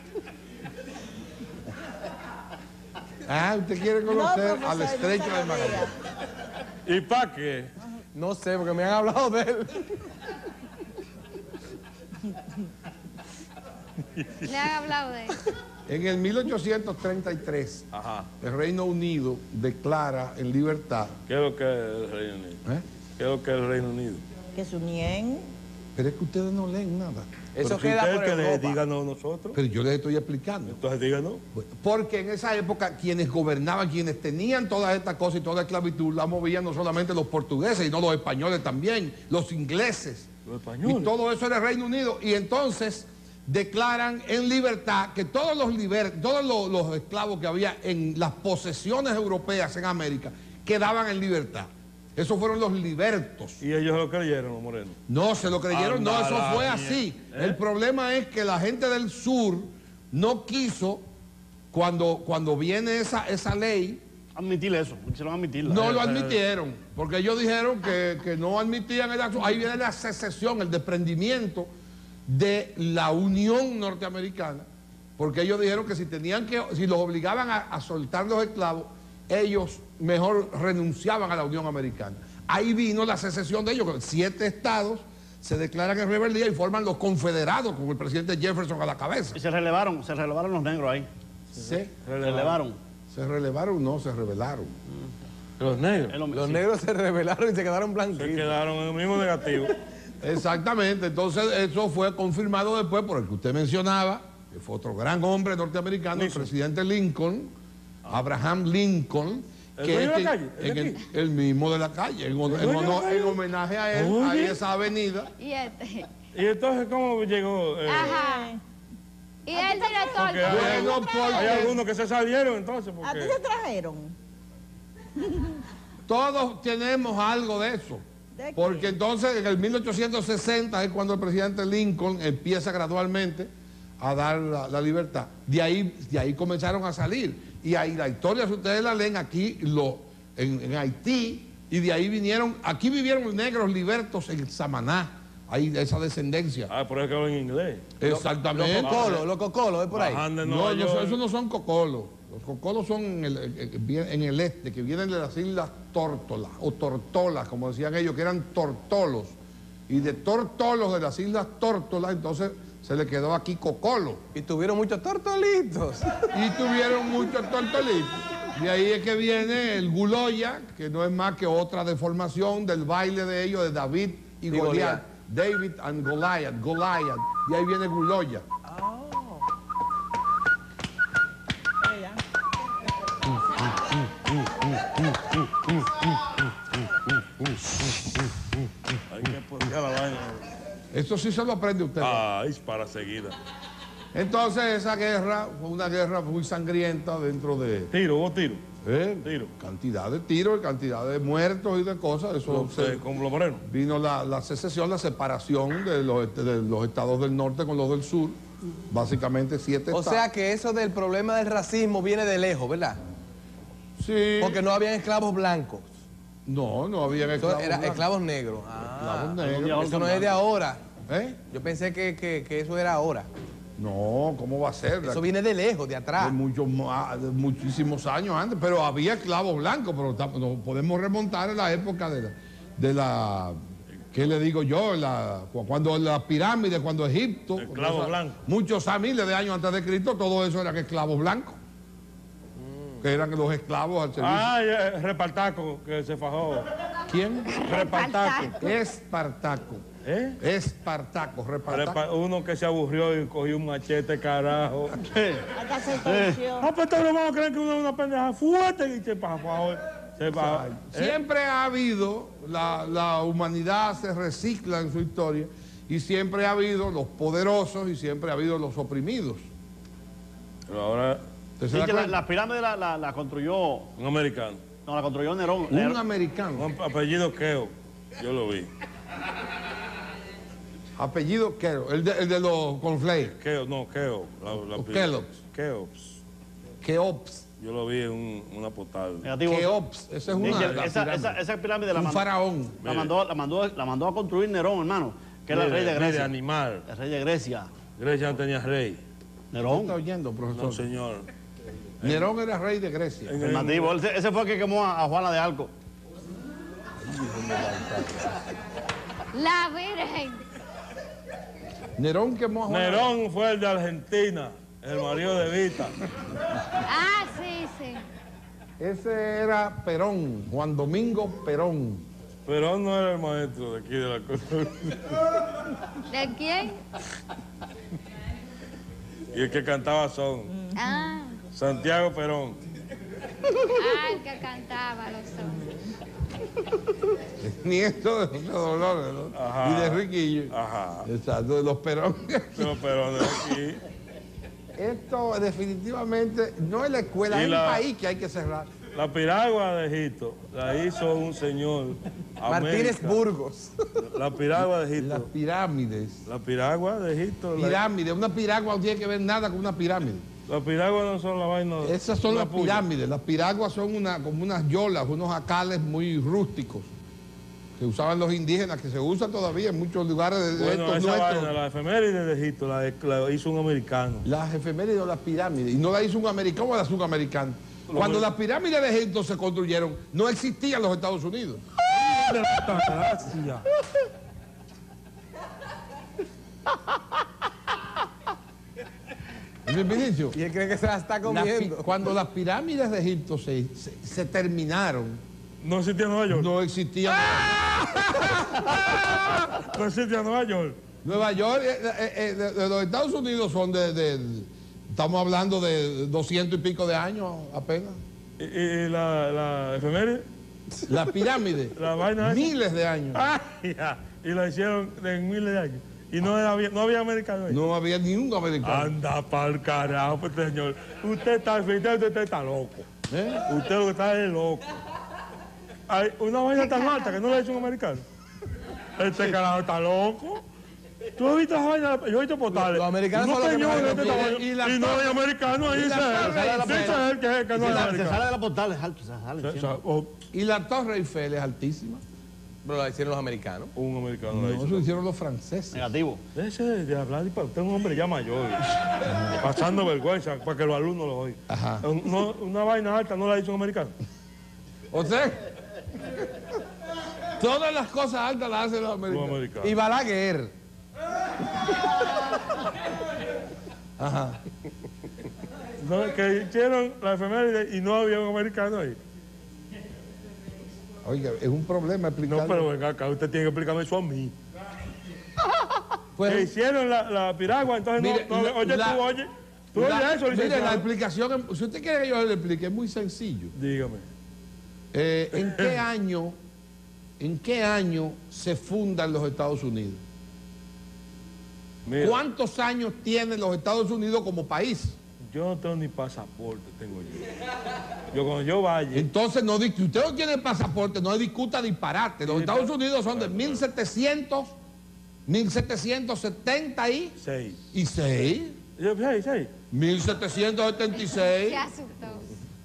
Ah, usted quiere conocer profesor, al no estrecho se de lo diga. Magallanes. ¿Y para qué? No sé, porque me han hablado de él. Le han hablado de eso. En el mil ochocientos treinta y tres, Ajá. el Reino Unido declara en libertad. ¿Qué es lo que es el Reino Unido? ¿eh? ¿Qué es lo que es el Reino Unido? Que se unían. Pero es que ustedes no leen nada. Eso Pero si queda usted por que le Europa. díganos nosotros, Pero yo les estoy explicando. entonces díganos. Porque en esa época quienes gobernaban, quienes tenían todas estas cosas y toda la esclavitud, la movían no solamente los portugueses, sino los españoles también, los ingleses. Los españoles. Y todo eso era el Reino Unido. Y entonces declaran en libertad que todos los, liber- todos los, los esclavos que había en las posesiones europeas en América quedaban en libertad. Esos fueron los libertos. Y ellos lo creyeron, los morenos. No, se lo creyeron, no, Anda eso la fue mía. así. ¿Eh? El problema es que la gente del sur no quiso, cuando, cuando viene esa, esa ley, Admitir eso. Quisieron admitirla. no Eh, lo eh, admitieron, porque ellos dijeron que, que no admitían el acto. Ahí viene la secesión, el desprendimiento de la Unión Norteamericana, porque ellos dijeron que si tenían que, si los obligaban a, a soltar los esclavos, ellos mejor renunciaban a la Unión Americana. Ahí vino la secesión de ellos, que siete estados se declaran en rebeldía y forman los confederados, con el presidente Jefferson a la cabeza. Y se relevaron, se relevaron los negros ahí. Se, Se relevaron. se relevaron, no, se rebelaron. Los negros Es lo- Los sí. negros se rebelaron y se quedaron se blanquitos. quedaron en el mismo negativo. Exactamente, entonces eso fue confirmado después por el que usted mencionaba, que fue otro gran hombre norteamericano, el presidente Lincoln, Abraham Lincoln, ¿El que dueño de la que- calle? ¿El de en el, aquí? el mismo de la calle, en, hon- en dueño de la honor- calle? en homenaje a él, Oye. ahí esa avenida. Y este. ¿Y entonces cómo llegó? eh, Ajá. Y el director. Porque hay, Bueno, porque- hay algunos que se salieron entonces. ¿A ti Porque... te trajeron? Todos tenemos algo de eso. ¿De qué? Porque entonces en el mil ochocientos sesenta es cuando el presidente Lincoln empieza gradualmente a dar la, la libertad. De ahí, de ahí comenzaron a salir. Y ahí la historia, si ustedes la leen aquí, lo, en, en Haití, y de ahí vinieron, aquí vivieron negros libertos en Samaná, ahí esa descendencia. Ah, por eso que hablo en inglés. Exactamente. Los cocolos, los cocolos, es por ahí. Bajando en No, Nueva no, York. esos no son cocolos. Los cocolos son en el, en- en- en el este, que vienen de las islas Tórtolas, o Tortolas, como decían ellos, que eran tortolos. Y de tortolos de las islas Tórtolas, entonces se le quedó aquí cocolo. Y tuvieron muchos tortolitos. Y tuvieron muchos tortolitos. De ahí es que viene el guloya, que no es más que otra deformación del baile de ellos, de David y, Y Goliat. Goliat. David and Goliath, Goliath. Y ahí viene guloya. Mira. Hay que poner la vaina. Eso sí se lo aprende usted. Ay, para seguida. Entonces esa guerra fue una guerra muy sangrienta dentro de Tiro, hubo tiro. ¿eh? Tiro. cantidad de tiros, cantidad de muertos y de cosas. Eso se- Eh, Con los morenos. vino la, la secesión, la separación de los, de los estados del norte con los del sur. Básicamente siete O estados. sea que eso del problema del racismo viene de lejos, ¿verdad? sí. Porque no habían esclavos blancos. No, no había Eso esclavos. era blancos. esclavos negros. Ah, Esclavos negros. eso no es de ahora. ¿Eh? Yo pensé que, que- que eso era ahora. No, ¿cómo va a ser? Eso viene de lejos, de de, atrás. muchos, ma- de muchísimos años antes, pero había esclavos blancos, pero tam- no podemos remontar a la época de la, de la ¿qué le digo yo? La, cu- cuando la pirámide, cuando Egipto, Esclavos o sea, blancos. muchos a miles de años antes de Cristo, todo eso eran esclavos blancos, que eran los esclavos al servicio. Ah, ya, Repartaco, que se fajó. ¿Quién? Repartaco. Espartaco. ¿Eh? Espartaco, Repartaco. Repa- Uno que se aburrió y cogió un machete, carajo. Acá se torció. Ah, pues todos vamos a creer que uno es una pendeja fuerte y se bajó. Se bajó. ¿Eh? Siempre ha habido, la, la humanidad se recicla en su historia y siempre ha habido los poderosos y siempre ha habido los oprimidos. Pero ahora, ¿Usted se Sí, da que la, cuenta? la pirámide la, la, la construyó, un americano. no, la construyó Nerón. Un Nerón. americano. Un apellido Keo. Yo lo vi. Apellido Kellogg, el de, el de los cornflakes. Keo, no, Keo. La, la O pri- Kellogg's. Keops. Keops. Yo lo vi en un, una postal. Negativo. Keops. Esa es una. Dice, la esa, pirámide. esa, esa pirámide la Un mandó, faraón. la, mandó, la, mandó, la mandó a construir Nerón, hermano, que era el rey de Mire, Grecia. animal. El rey de Grecia. Grecia no tenía rey. Nerón. ¿Está oyendo, profesor? No, señor. Nerón era rey de Grecia. En El el- nativo. Ese, ese fue el que quemó a, a Juana de Arco. La Virgen. Nerón quemó a Juan. Nerón fue el de Argentina, el marido de Vita. Ah, sí, sí. Ese era Perón, Juan Domingo Perón. Pero no era el maestro de aquí de la cosa. ¿De quién? Y el que cantaba son Ah, Santiago Perón. ah, el que cantaba los hombres. Nieto de José Dolores, ¿no? Ajá. Y de Riquillo. Ajá. Exacto, de los Perón. Pero Perón de aquí. Esto definitivamente no es la escuela, Y es la- el país que hay que cerrar. La piragua de Egipto la hizo un señor. Martínez América. Burgos. La piragua de Las Egipto. pirámides. La piragua de Egipto. La, Pirámide, una piragua no tiene que ver nada con una pirámide. la piragua no son la vaina. Esas son una las puya. pirámides. Las piraguas son una, como unas yolas, unos jacales muy rústicos que usaban los indígenas, que se usan todavía en muchos lugares de, de Bueno, estos esa nuestros. vaina, la efeméride de Egipto la, la hizo un americano. Las efemérides o las pirámides. Y no la hizo un americano o la hizo un americano. Cuando las pirámides de Egipto se construyeron, no existían los Estados Unidos. Gracias. ¿Me Vinicio? Y él cree que se la está Las pi- comiendo. cuando las pirámides de Egipto se, se- se terminaron, No existía Nueva York. no existían. No existía Nueva York. Nueva York, eh, eh, eh, de, de los Estados Unidos son de, de- estamos hablando de doscientos y pico de años apenas. Y, y la, la efeméride, Las pirámides, la vaina esa. miles de años. Ay, ya. Y la hicieron en miles de años. Y no, era, no había americano ahí. No había ni un americano. Anda pa'l carajo, pues, señor. Usted está, usted, usted está loco. ¿Eh? Usted lo que está es loco. Hay una vaina tan alta que no la hizo un americano. Este carajo está loco. ¿Tú has visto esa vaina? Yo he visto portales. Los americanos No, son los que señor, más este lo tamaño. piden. Y Y, la no torre- hay americano ahí. y la Dice torre él. Eiffel. Dice él que, que no hay Se, se americano. sale de la portal, es alto, se sale. O sea, siempre. o- Y la Torre Eiffel es altísima. Pero lo hicieron los americanos. un americano la No, hizo. eso lo hicieron los franceses. Negativo. Déjese de hablar y para usted es un hombre ya mayor, pasando vergüenza para que los alumnos lo oigan. Ajá. No, una vaina alta no la hizo un americano. O sea, todas las cosas altas las hacen los Los americanos. americanos. Y Balaguer. Ajá. No, que hicieron la efeméride y no había un americano ahí. Oiga, es un problema No, explicarlo. pero venga acá, usted tiene que explicarme eso a mí. Pues, Que hicieron la, la piragua, entonces Mire, no, no, la- oye, la- tú oye. Tú la- oyes eso, mire, la licenciado. explicación, es- si usted quiere que yo le explique, es muy sencillo. Dígame. Eh, ¿En qué año, en qué año se fundan los Estados Unidos? Mira, ¿Cuántos años tienen los Estados Unidos como país? yo no tengo ni pasaporte, tengo yo. Yo cuando yo vaya, Entonces, no, dis- si usted no tiene pasaporte, no discuta disparate. Los Sí, Estados pero- Unidos son de mil setecientos, mil setecientos setenta y seis. seis, Yo, seis, seis. mil setecientos setenta y seis. Se asustó.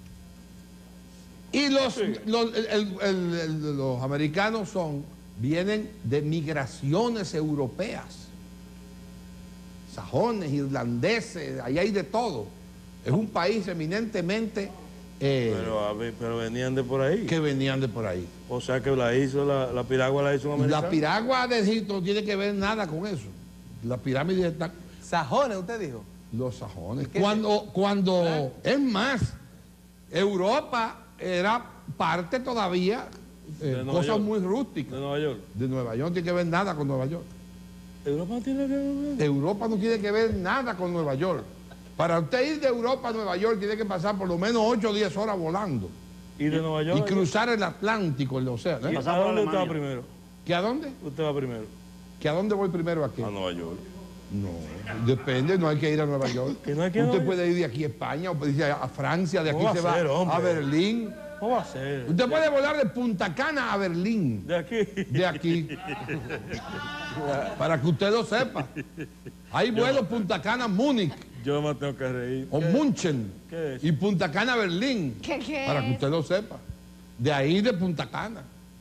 Y los, Sí. los, el- el- el- el- los americanos son, vienen de migraciones europeas. Sajones, irlandeses, ahí hay de todo. Es un país eminentemente eh, Pero, a ver, pero venían de por ahí. que venían de por ahí. O sea que la hizo, la, la piragua la hizo un americano. La piragua de Egipto no tiene que ver nada con eso. La pirámide están Sajones, usted dijo. los sajones. ¿Qué Cuando, cuando es más, Europa era parte todavía, eh, De Nueva cosas York. muy De rústicas. Nueva York. De Nueva York no tiene que ver nada con Nueva York. Europa no tiene que ver. Europa no tiene que ver nada con Nueva York. Para usted ir de Europa a Nueva York tiene que pasar por lo menos ocho o diez horas volando Y de Nueva York. y cruzar el Atlántico, el océano. ¿Y ¿eh? ¿A Pasar por dónde usted va Alemania. primero? ¿Que a dónde? Usted va primero. ¿Que a dónde voy primero aquí? A Nueva York. No, depende, no hay que ir a Nueva York. Que no hay que ir a Usted Nueva puede ir de aquí a España o puede ir a Francia, de aquí ¿Cómo se va a va ser, hombre? a Berlín, ¿Cómo va a ser? Usted puede volar de Punta Cana a Berlín. De aquí. De aquí. Para que usted lo sepa. Hay vuelos Punta Cana Múnich. Yo me tengo que reír. O ¿Qué? Munchen. ¿Qué es? Y Punta Cana Berlín. ¿Qué, qué Para que es? usted lo sepa. De ahí de Punta Cana.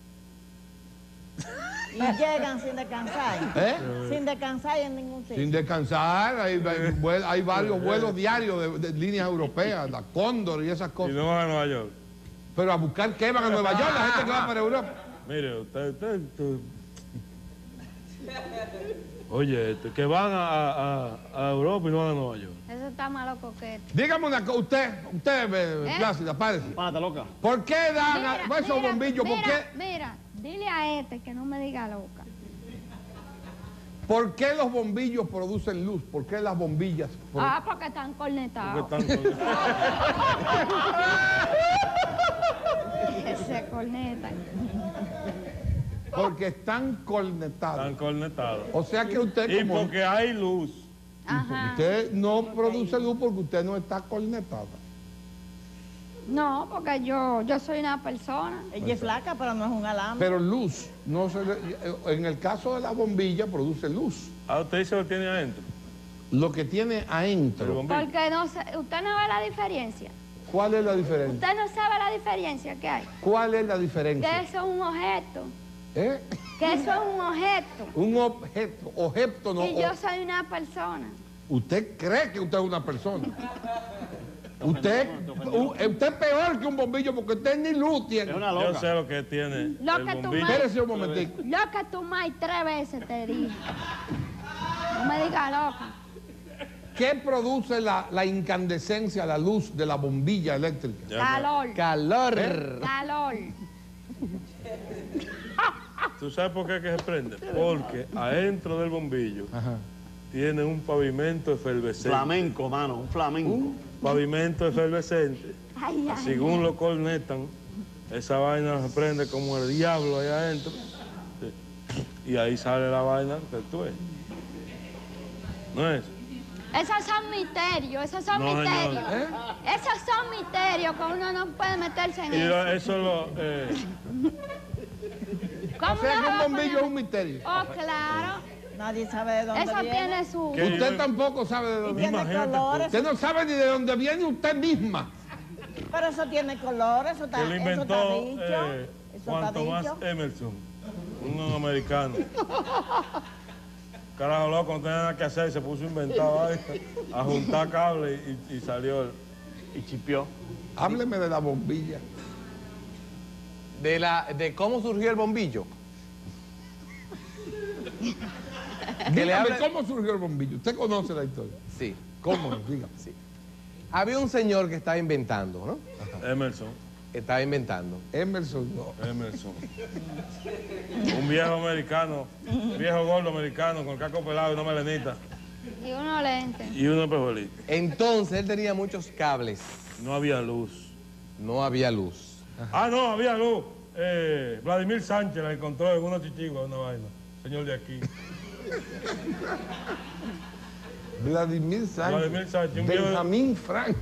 Y llegan sin descansar. ¿Eh? Sin descansar en ningún sitio. Sin descansar, hay, hay, vuel- hay varios vuelos diarios de, de líneas europeas, la Cóndor y esas Y cosas. no van a Nueva York. Pero a buscar qué van a Nueva York, la gente que va para Europa. Mire, usted, usted, usted- Oye, este, que van a, a- a Europa y no van a Nueva York. Eso está malo coquete. Dígame una cosa, usted, usted, eh, ¿Eh? Plácida, párese. Párate, loca. ¿Por qué dan a- Mira, esos mira, bombillos? ¿Por mira, qué, mira, dile a este que no me diga loca. ¿Por qué los bombillos producen luz? ¿Por qué las bombillas? Por- Ah, porque están Porque cornetados. están con- Se cornetan. Porque están cornetadas. están cornetados. O sea que usted Y como... porque hay luz. Ajá. Usted no produce luz porque usted no está cornetada. No, porque yo, yo soy una persona. Ella es flaca, pero no es un alambre. Pero luz, no se le- en el caso de la bombilla produce luz. Ah, usted dice lo que tiene adentro. Lo que tiene El adentro, bombillo. Porque no sé, usted no ve la diferencia. ¿cuál es la diferencia? Usted no sabe la diferencia que hay. ¿Cuál es la Que diferencia? eso es un objeto. ¿Eh? Que eso es un objeto. Un objeto, objeto no. Y yo o- soy una persona. Usted cree que usted es una persona. Usted, u- usted es peor que un bombillo porque usted ni luz tiene. Es una Yo loca. sé lo que tiene Lo el que tú bombillo. más- Espérese un momentico. Lo que tú más tres veces te dije. No me digas loca. ¿Qué produce la, la incandescencia, la luz de la bombilla eléctrica? Ya Calor. Calor. ¿Eh? Calor. ¿Tú sabes por qué es que se prende? Porque adentro del bombillo Ajá. tiene un pavimento efervescente. Flamenco, mano, un flamenco. Pavimento efervescente. Ay, ay. Según lo cornetan, esa vaina se prende como el diablo ahí adentro. Sí. Y ahí sale la vaina que tú ves. ¿No es? Esos son misterios, esos son No, señor. misterios. ¿Eh? Esos son misterios que uno no puede meterse en Y eso. lo- eso lo... eh, ¿Cómo O sea uno que un va a bombillo poner- es un misterio. Oh, claro. Nadie sabe de dónde Eso viene. tiene su... ¿Qué? Usted tampoco sabe de Y dónde. tiene Imagínate tú. colores. Usted no sabe ni de dónde viene usted misma. Pero eso tiene colores, eso está, que lo eso está inventó dicho. eh, eso Juan está Tomás dicho. Emerson, un americano. Carajo loco, no tenía nada que hacer, se puso a inventar vaina, a juntar cables y, y salió el... Y chipió. Hábleme de la bombilla. De, la, de cómo surgió el bombillo. Que le Dígame, hable- ¿cómo surgió el bombillo? Usted conoce la historia. Sí. ¿Cómo? Dígame. Sí. Había un señor que estaba inventando, ¿no? Emerson, Estaba inventando. Emerson, no. Emerson. Un viejo americano, un viejo gordo americano con el caco pelado y una melenita Y uno lente. y unos pejuelitos. Entonces él tenía muchos cables. No había luz. No había luz. Ah, no, había luz. Eh, Vladimir Sánchez la encontró en una chichigua, una vaina. Señor de aquí. Vladimir Sánchez. Vladimir Sánchez, un viejo- Benjamín Frank.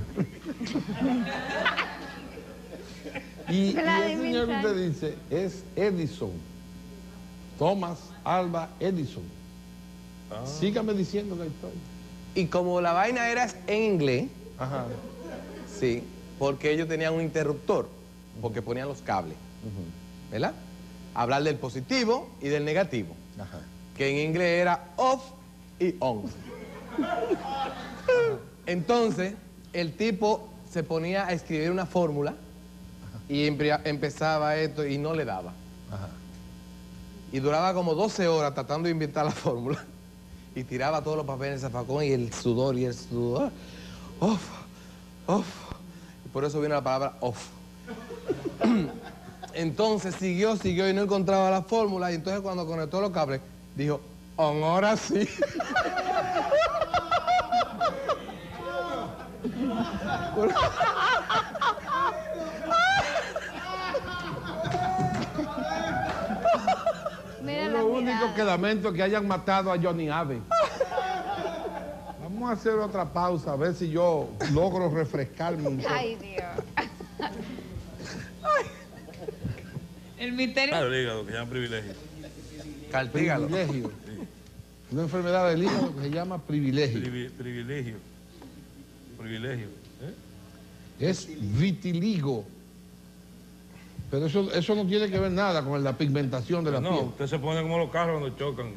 y, y el Vladimir señor que usted Sánchez. dice es Edison. Thomas Alva Edison. Ah. Sígame diciendo la historia. Y como la vaina era en inglés, Ajá. sí, porque ellos tenían un interruptor, porque ponían los cables, ¿verdad? Hablar del positivo y del negativo, Ajá. que en inglés era off y on. Entonces, el tipo se ponía a escribir una fórmula y empre- empezaba esto y no le daba. Ajá. Y duraba como doce horas tratando de inventar la fórmula. Y tiraba todos los papeles en el zafacón y el sudor y el sudor. Off, off. Y por eso viene la palabra off. Entonces siguió, siguió y no encontraba la fórmula. Y entonces cuando conectó los cables, dijo, on, ahora sí. Mira Yo la lo único mirada. que lamento es que hayan matado a Johnny Abe. Vamos a hacer otra pausa, a ver si yo logro refrescarme un poco. Ay, Dios. El misterio. Claro, el hígado, que se llama privilegio. Cartígalo. Privilegio. Una enfermedad del hígado que se llama privilegio. Privi- privilegio. Privilegio. ¿eh? Es vitiligo. Pero eso, eso no tiene que ver nada con la pigmentación de la No, piel. usted se pone como los carros cuando chocan.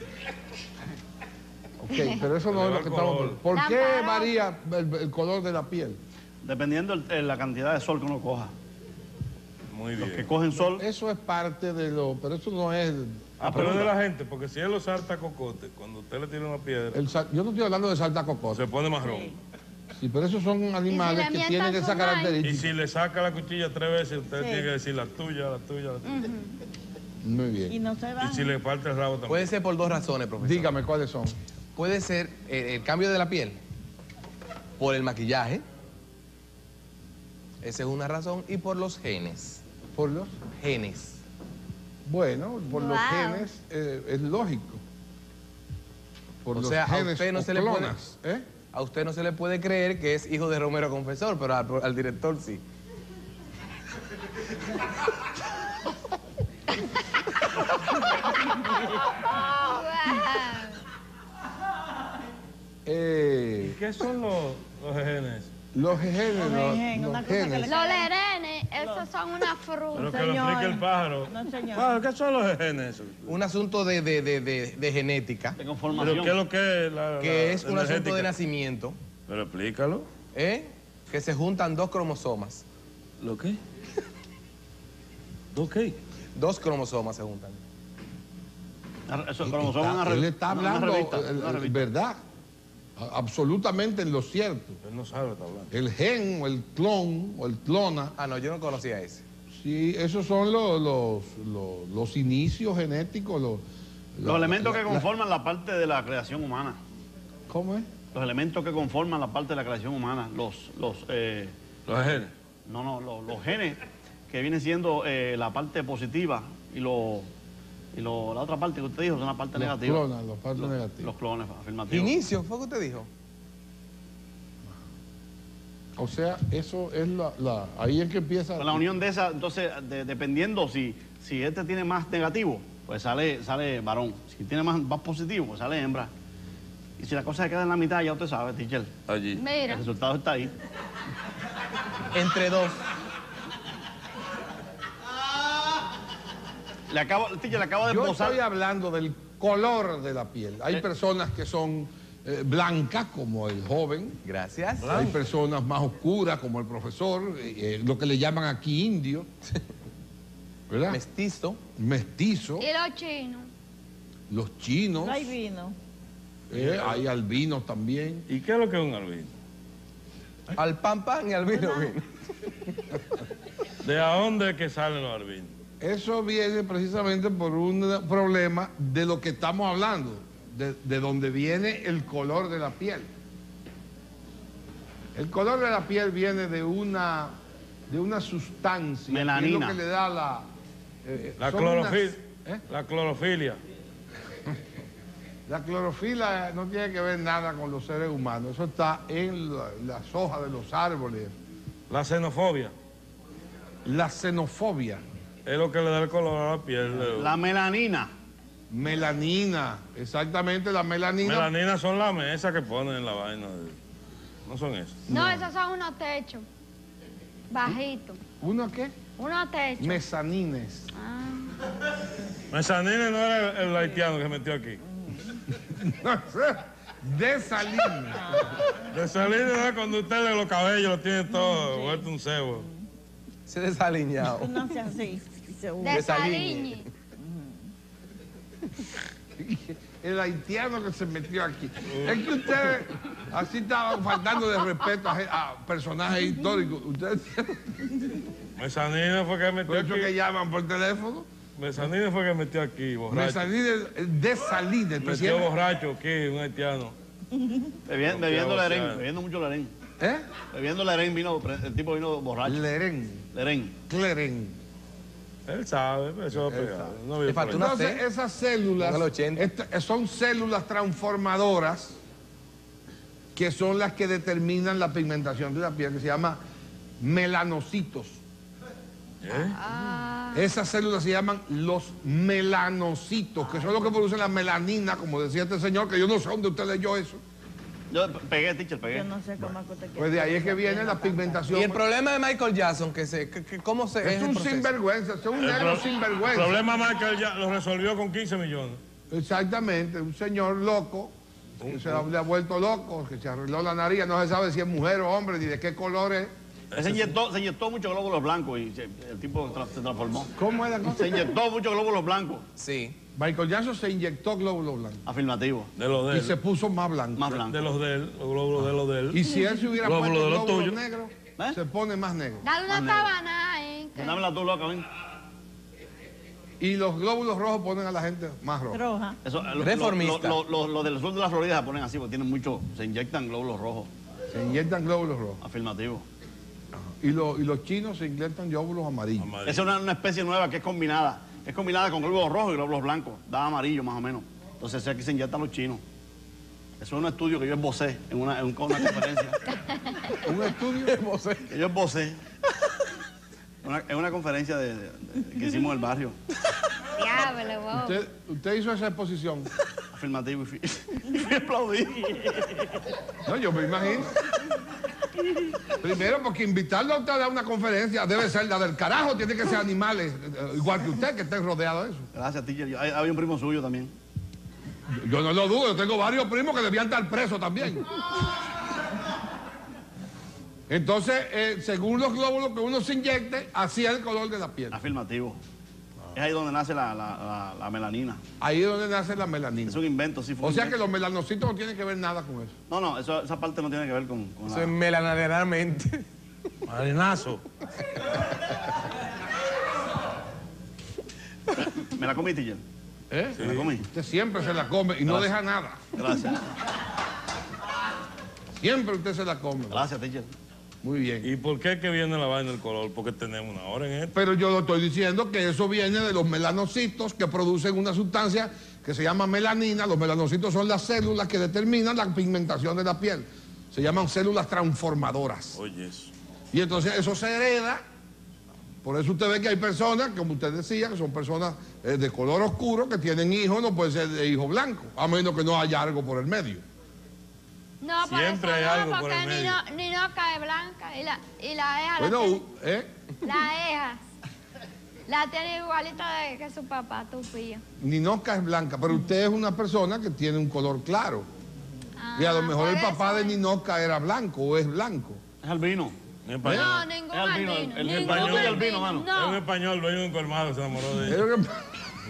Ok, pero eso no es lo que estamos... ¿Por qué Lámpara. varía el, el color de la piel? Dependiendo de la cantidad de sol que uno coja. Muy Los que bien. cogen sol, Eso es parte de lo... Pero eso no es... Ah, pero es de la gente, porque si él lo salta cocote, cuando usted le tira una piedra, el sal- yo no estoy hablando de saltacocote. se pone marrón. Sí, pero esos son animales le que tienen mientan esa su maíz? Y característica. si le saca la cuchilla tres veces, usted Sí. tiene que decir la tuya, la tuya, la tuya. Muy Y bien. no se Y va. si le falta el rabo también. Puede ser por dos razones, profesor. Dígame cuáles son. Puede ser eh, el cambio de la piel por el maquillaje. Esa es una razón. Y por los genes. Por los... Genes. Bueno, por los Wow. genes eh, es lógico. Por O los sea, a genes usted no o se le puede- clonas, ¿eh? A usted no se le puede creer que es hijo de Romero Confesor, pero al, al director sí. Eh, ¿Qué son los, los genes? los genes, Los los, genes, los una cosa que genes. le- Los lerenes, esos son una Pero fruta. que lo señor. explique el pájaro. No, señor. Pájaro, ¿qué son los genes? esos? Un asunto de, de, de, de, de genética, de ¿Pero conformación. qué es lo que es la, que la es un asunto energética? de nacimiento, Pero explícalo. ¿eh? Que se juntan dos cromosomas. ¿Lo qué? ¿Lo qué? Dos cromosomas se juntan. Eso, cromosoma, una Está- revi- él está una- una hablando revista, eh, una eh, revista. verdad, A- absolutamente en lo cierto. Él no sabe lo que está hablando. El gen o el clon o el clona, Ah, no, yo no conocía ese. sí, esos son los, los, los, los inicios genéticos. Los, Los la- elementos la- que la- conforman la parte de la creación humana. ¿Cómo es? Los elementos que conforman la parte de la creación humana. Los, los, eh, Los genes. no, no, los, los genes que vienen siendo eh, la parte positiva y, lo, y lo, la otra parte que usted dijo es una parte Los negativa. clonas, los partes Los- negativos. Los clones afirmativos. Inicio, ¿fue lo que usted dijo? O sea, eso es la, la ahí es que empieza. Con la unión de esa, entonces, de- dependiendo si, si este tiene más negativo, pues sale, sale varón. Si tiene más, más positivo, pues sale hembra. Y si la cosa se queda en la mitad, ya usted sabe, teacher. Allí. Mira, El resultado está ahí. Entre dos. Le acabo, teacher, le acabo de Yo posar. estoy hablando del color de la piel. Hay Eh. personas que son eh, blancas, como el joven. Gracias. Hay personas más oscuras, como el profesor, eh, eh, lo que le llaman aquí indio. ¿Verdad? Mestizo. Mestizo, y los chinos. los chinos, No hay vino. eh, hay albinos también. ¿Y qué es lo que es un albino? Al pan pan y al vino vino. ¿De dónde es que salen los albinos? Eso viene precisamente por un problema de lo que estamos hablando, de, de donde viene el color de la piel. El color de la piel viene de una, de una sustancia Melanina. que es lo que le da la... eh, La son clorofilia. unas- ¿eh? La clorofilia. La clorofila no tiene que ver nada con los seres humanos, eso está en la- las hojas de los árboles. La xenofobia. La xenofobia, Es lo que le da el color a la piel. de- La melanina. melanina, exactamente la melanina. Melaninas son las mesas que ponen en la vaina. de- No son esas. No, esos son unos techos. Bajitos. ¿Una qué? Unos techos. Mezanines. Ah. Mesanines no era el, el haitiano que se metió aquí. Desalina. De salir de cuando ustedes los cabellos los tienen todos vuelto un cebo. Se desaliñado. No hace así. Se hunde. De Desaliñe. Saliñi. El haitiano que se metió aquí. Es que ustedes así estaban faltando de respeto a, a personajes históricos. Ustedes Mesanines fue que se por metió eso que aquí. llaman por teléfono. Mesanines fue que se metió aquí, borracho. Mesanines Desalina, el Metió presidente. borracho aquí, un haitiano. Bebiendo, bebiendo Confiado, lerén, o sea. bebiendo mucho lerén. ¿Eh? Bebiendo lerén vino, el tipo vino borracho. Lerén. Lerén. Cleren. Él sabe, pero eso va a pegar. No Le vive por faltó ahí. una Entonces, C. esas células Póngale ochenta. esta- son células transformadoras que son las que determinan la pigmentación de la piel, que se llama melanocitos. ¿Eh? Ah. Esas células se llaman los melanocitos, que son los que producen la melanina, como decía este señor, que yo no sé dónde usted leyó eso. Yo pegué, teacher, pegué. Yo no sé cómo es que usted quiere. Pues de ahí es que viene la pigmentación. Y el problema de Michael Jackson, que se, que, que ¿cómo se Es el un proceso? sinvergüenza, es un El negro pro- sinvergüenza. El problema Michael ya lo resolvió con quince millones. Exactamente, un señor loco, que se le ha vuelto loco, que se arregló la nariz, no se sabe si es mujer o hombre, ni de qué color es. Él se inyectó, se inyectó muchos glóbulos blancos y se- el tipo tra- se transformó. ¿Cómo es la cosa? Se inyectó muchos glóbulos blancos. Sí. Michael Jackson se inyectó glóbulos blancos Afirmativo. De los de y se él. puso más blanco. Más blanco. De los de él, los glóbulos de los de él. Y si él se hubiera Glóbulo puesto de los glóbulos tuyos. negros, ¿Eh? se pone más negro. Dale una Más negro. tabana ahí. que- Dámela tú, loca, ven. Y los glóbulos rojos ponen a la gente más roja. Roja. Eso, eh, lo- Reformista. Lo, lo- lo- lo del sur de la Florida se ponen así, porque tienen mucho, se inyectan glóbulos rojos. Se inyectan glóbulos rojos. Afirmativo. Y, lo- y los chinos se inyectan glóbulos amarillos. Amarillo. Esa es una, una especie nueva que es combinada. Es combinada con glóbulos rojos y glóbulos blancos. Da amarillo más o menos. Entonces aquí se inyectan los chinos. Eso es un estudio que yo esbocé en una, en una conferencia. Un estudio. Que yo esbocé. Una- en una conferencia de, de- de- que hicimos en el barrio. Diablo, wow. Usted, usted hizo esa exposición. Afirmativo y fui, y fui aplaudido. No, yo me imagino. Primero, porque invitarlo a usted a dar una conferencia debe ser la del carajo, tiene que ser animales, eh, igual que usted, que estén rodeados de eso. Gracias, teacher. Yo- hay- Había un primo suyo también. Yo, yo no lo dudo, yo tengo varios primos que debían estar presos también. Entonces, eh, según los glóbulos que uno se inyecte, así es el color de la piel. Afirmativo. Es ahí donde nace la, la- la- la melanina. Ahí es donde nace la melanina. Es un invento, sí. fue O un sea que invento. los melanocitos no tienen que ver nada con eso. No, no, eso- esa parte no tiene que ver con, con Eso la... es melanaderamente. Marinazo. ¿Me la comí, teacher? ¿Eh? ¿Me la comí? Usted siempre se la come y no Gracias. deja nada. Gracias. Siempre usted se la come. Gracias, teacher. Muy bien. ¿Y por qué que viene la vaina del color? Porque tenemos una hora en esto. Pero yo lo estoy diciendo que eso viene de los melanocitos que producen una sustancia que se llama melanina. Los melanocitos son las células que determinan la pigmentación de la piel. Se llaman células transformadoras. Oye, eso. Y entonces eso se hereda. Por eso usted ve que hay personas, como usted decía, que son personas eh, de color oscuro que tienen hijos, no puede ser de hijo blanco, a menos que no haya algo por el medio. No, por Siempre eso hay no, algo por porque el ni medio. no, ni no cae blanca y la, y la eja Bueno, la tiene, u- ¿eh? la eja la tiene igualita de que su papá, tu pío. Ninoca es blanca, pero usted es una persona que tiene un color claro. Y a lo Ah, mejor por el papá eso de es. Ninoca era blanco o es blanco. Es albino. En español. No, ningún Es albino, albino. el- el ningún español es albino, mano. Es un No, español, dueño de un colmado, se enamoró de Es ella. lo que-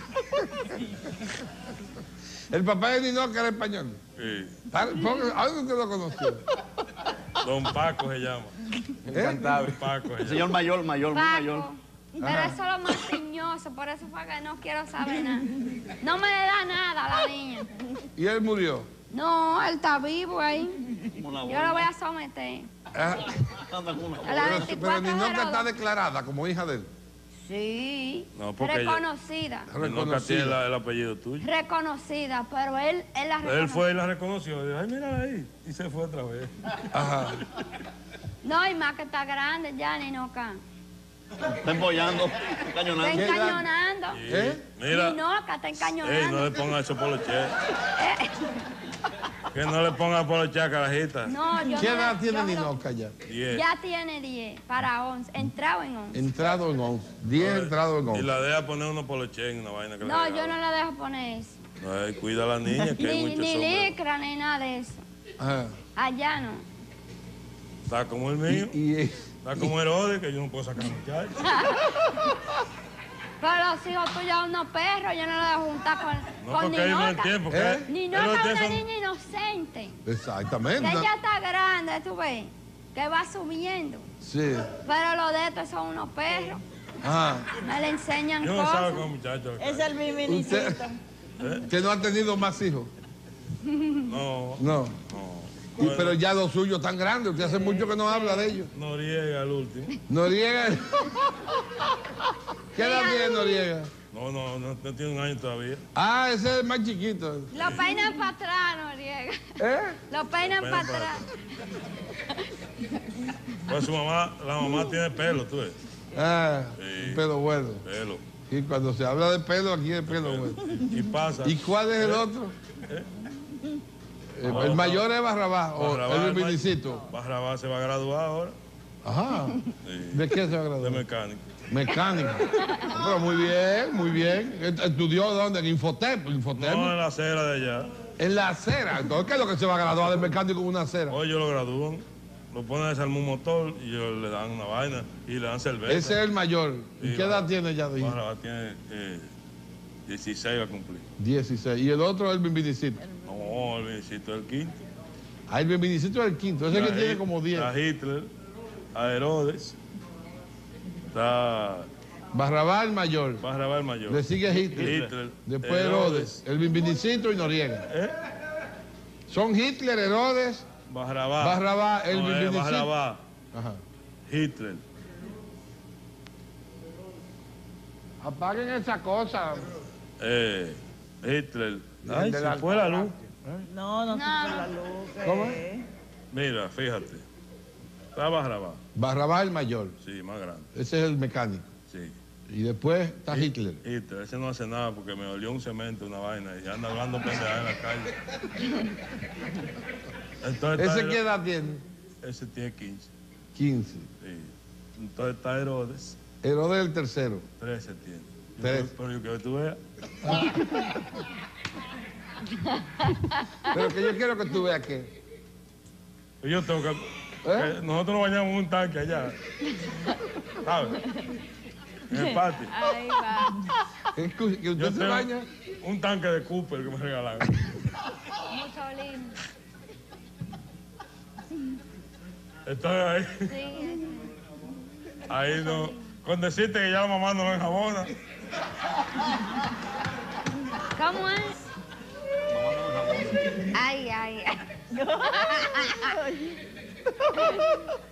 El papá de Ninoca era español. Sí. Ah, ponga- ¿A dónde usted lo conoció? Don Paco se llama. En ¿Eh? Cantabria. Don Paco se El llama. señor mayor, mayor, muy mayor. Paco. Pero eso es lo más tiñoso, por eso fue que no quiero saber nada. No me le da nada a la niña. Y él murió. No, él está vivo ahí. Como una Yo lo voy a someter. Ah, Anda con una A la pero, pero veinticuatro Ninoca está Herodes. declarada como hija de él. Sí, No, porque ella- reconocida. Nunca tiene Reconocida. la- el apellido tuyo. Reconocida, pero él, él la Él reconoció. fue y la reconoció. Dijo, ay, mírala ahí. Y se fue otra vez. Ajá. No, y más que está grande ya, ni no can. Está empollando, está Está cañonando. encañonando. ¿Eh? Mira. Ni no, que está Ey, encañonando. no le ponga eso por los che. Eh, Que no le ponga por los che, carajita. no, yo ¿Qué no- edad tiene yo no- Ninoca ya? Diez. Ya tiene diez para once, entrado en once. Entrado en once. diez entrado en Y once. la deja poner uno por los che en una vaina que le No, yo regala. no le dejo poner eso. No, eh, cuida a la niña, que hay Ni, muchos ni hombres. licra, ni nada de eso. Ajá. Allá no. Está como el mío. Y, y- Está como Herodes, que yo no puedo sacar muchachos. Pero los hijos tuyos son unos perros, yo no los dejo juntar con, No, con porque ellos no Ninoca. entienden. ¿Eh? Porque Ninoca ellos es una son- niña inocente. exactamente. Que ella está grande, tú ves, que va subiendo. Sí. Pero los de estos son unos perros. Ajá. Me le enseñan Yo no sabe cosas. con muchachos. Es el biminicito. Usted que no ha tenido más hijos. No, No. no. Y- pero ya los suyos tan grandes. Usted hace mucho que no habla de ellos. Noriega, el último. Noriega. ¿Qué edad tiene Noriega? No, no, no, no tiene un año todavía. Ah, ese es el más chiquito. Lo peinan para atrás, Noriega. ¿Eh? Lo peinan Lo para peinan para atrás. Pues su mamá, la mamá tiene pelo, tú ves. Ah, Sí. pelo bueno. Pelo. Y cuando se habla de pelo, aquí es pelo bueno. Y pasa. ¿Y cuál es el otro? Eh, el mayor es Barrabás o Barrabás, el el may- Benedicito. Barrabás se va a graduar ahora. Ajá. Sí. ¿De qué se va a De graduar? mecánico. Mecánico. Pero muy bien, muy bien. ¿Estudió dónde? En Infotep. Infotep. No en la acera de allá. En la acera. Entonces, ¿qué es lo que se va a graduar de mecánico en una acera? Hoy ellos lo gradúan. Lo ponen a desarmar un motor y ellos le dan una vaina y le dan cerveza. Ese es el mayor. ¿Y Sí, qué edad Barrabás. tiene ya? de Barrabás tiene eh, dieciséis a cumplir. dieciséis. ¿Y el otro es el Benedicito? No, el visito del quinto. Ah, el Benedicito es el quinto. Ese que Está tiene Hit- como diez. Está Hitler, a Herodes, está Barrabás el mayor. Barrabás el mayor. Le sigue Hitler. Hitler, Después Herodes. El Benedicito y Noriega. ¿Eh? Son Hitler, Herodes, Barrabás. Barrabás, el no, es Benedicito. Barrabás, Ajá. Hitler. Apaguen esa cosa. Eh, Hitler. El Ay, de se la fue la luz. No, no, No. se fue la luz. ¿qué? ¿Cómo es? Mira, fíjate. Está Barrabás. Barrabás el mayor. Sí, más grande. Ese es el mecánico. Sí. Y después está Hitler. Hitler, ese no hace nada porque me dolió un cemento, una vaina, y anda hablando pendejadas en la calle. Entonces está ¿Ese Hero- qué edad tiene? Ese tiene quince. quince. Sí. Entonces está Herodes, Herodes el tercero. trece tiene. Yo Trece. creo- Pero yo que tú veas. Pero que yo quiero que tú veas que... Yo tengo que. ¿Eh? que nosotros nos bañamos en un tanque allá. ¿Sabes? En el patio. Ahí va. que que Yo usted se tengo baña. un tanque de Cooper que me regalaron. Mucho lindo. Entonces ahí, Sí, ahí no. Con decirte que ya la mamá no lo enjabona. ¿cómo es? Ay, ay, ay.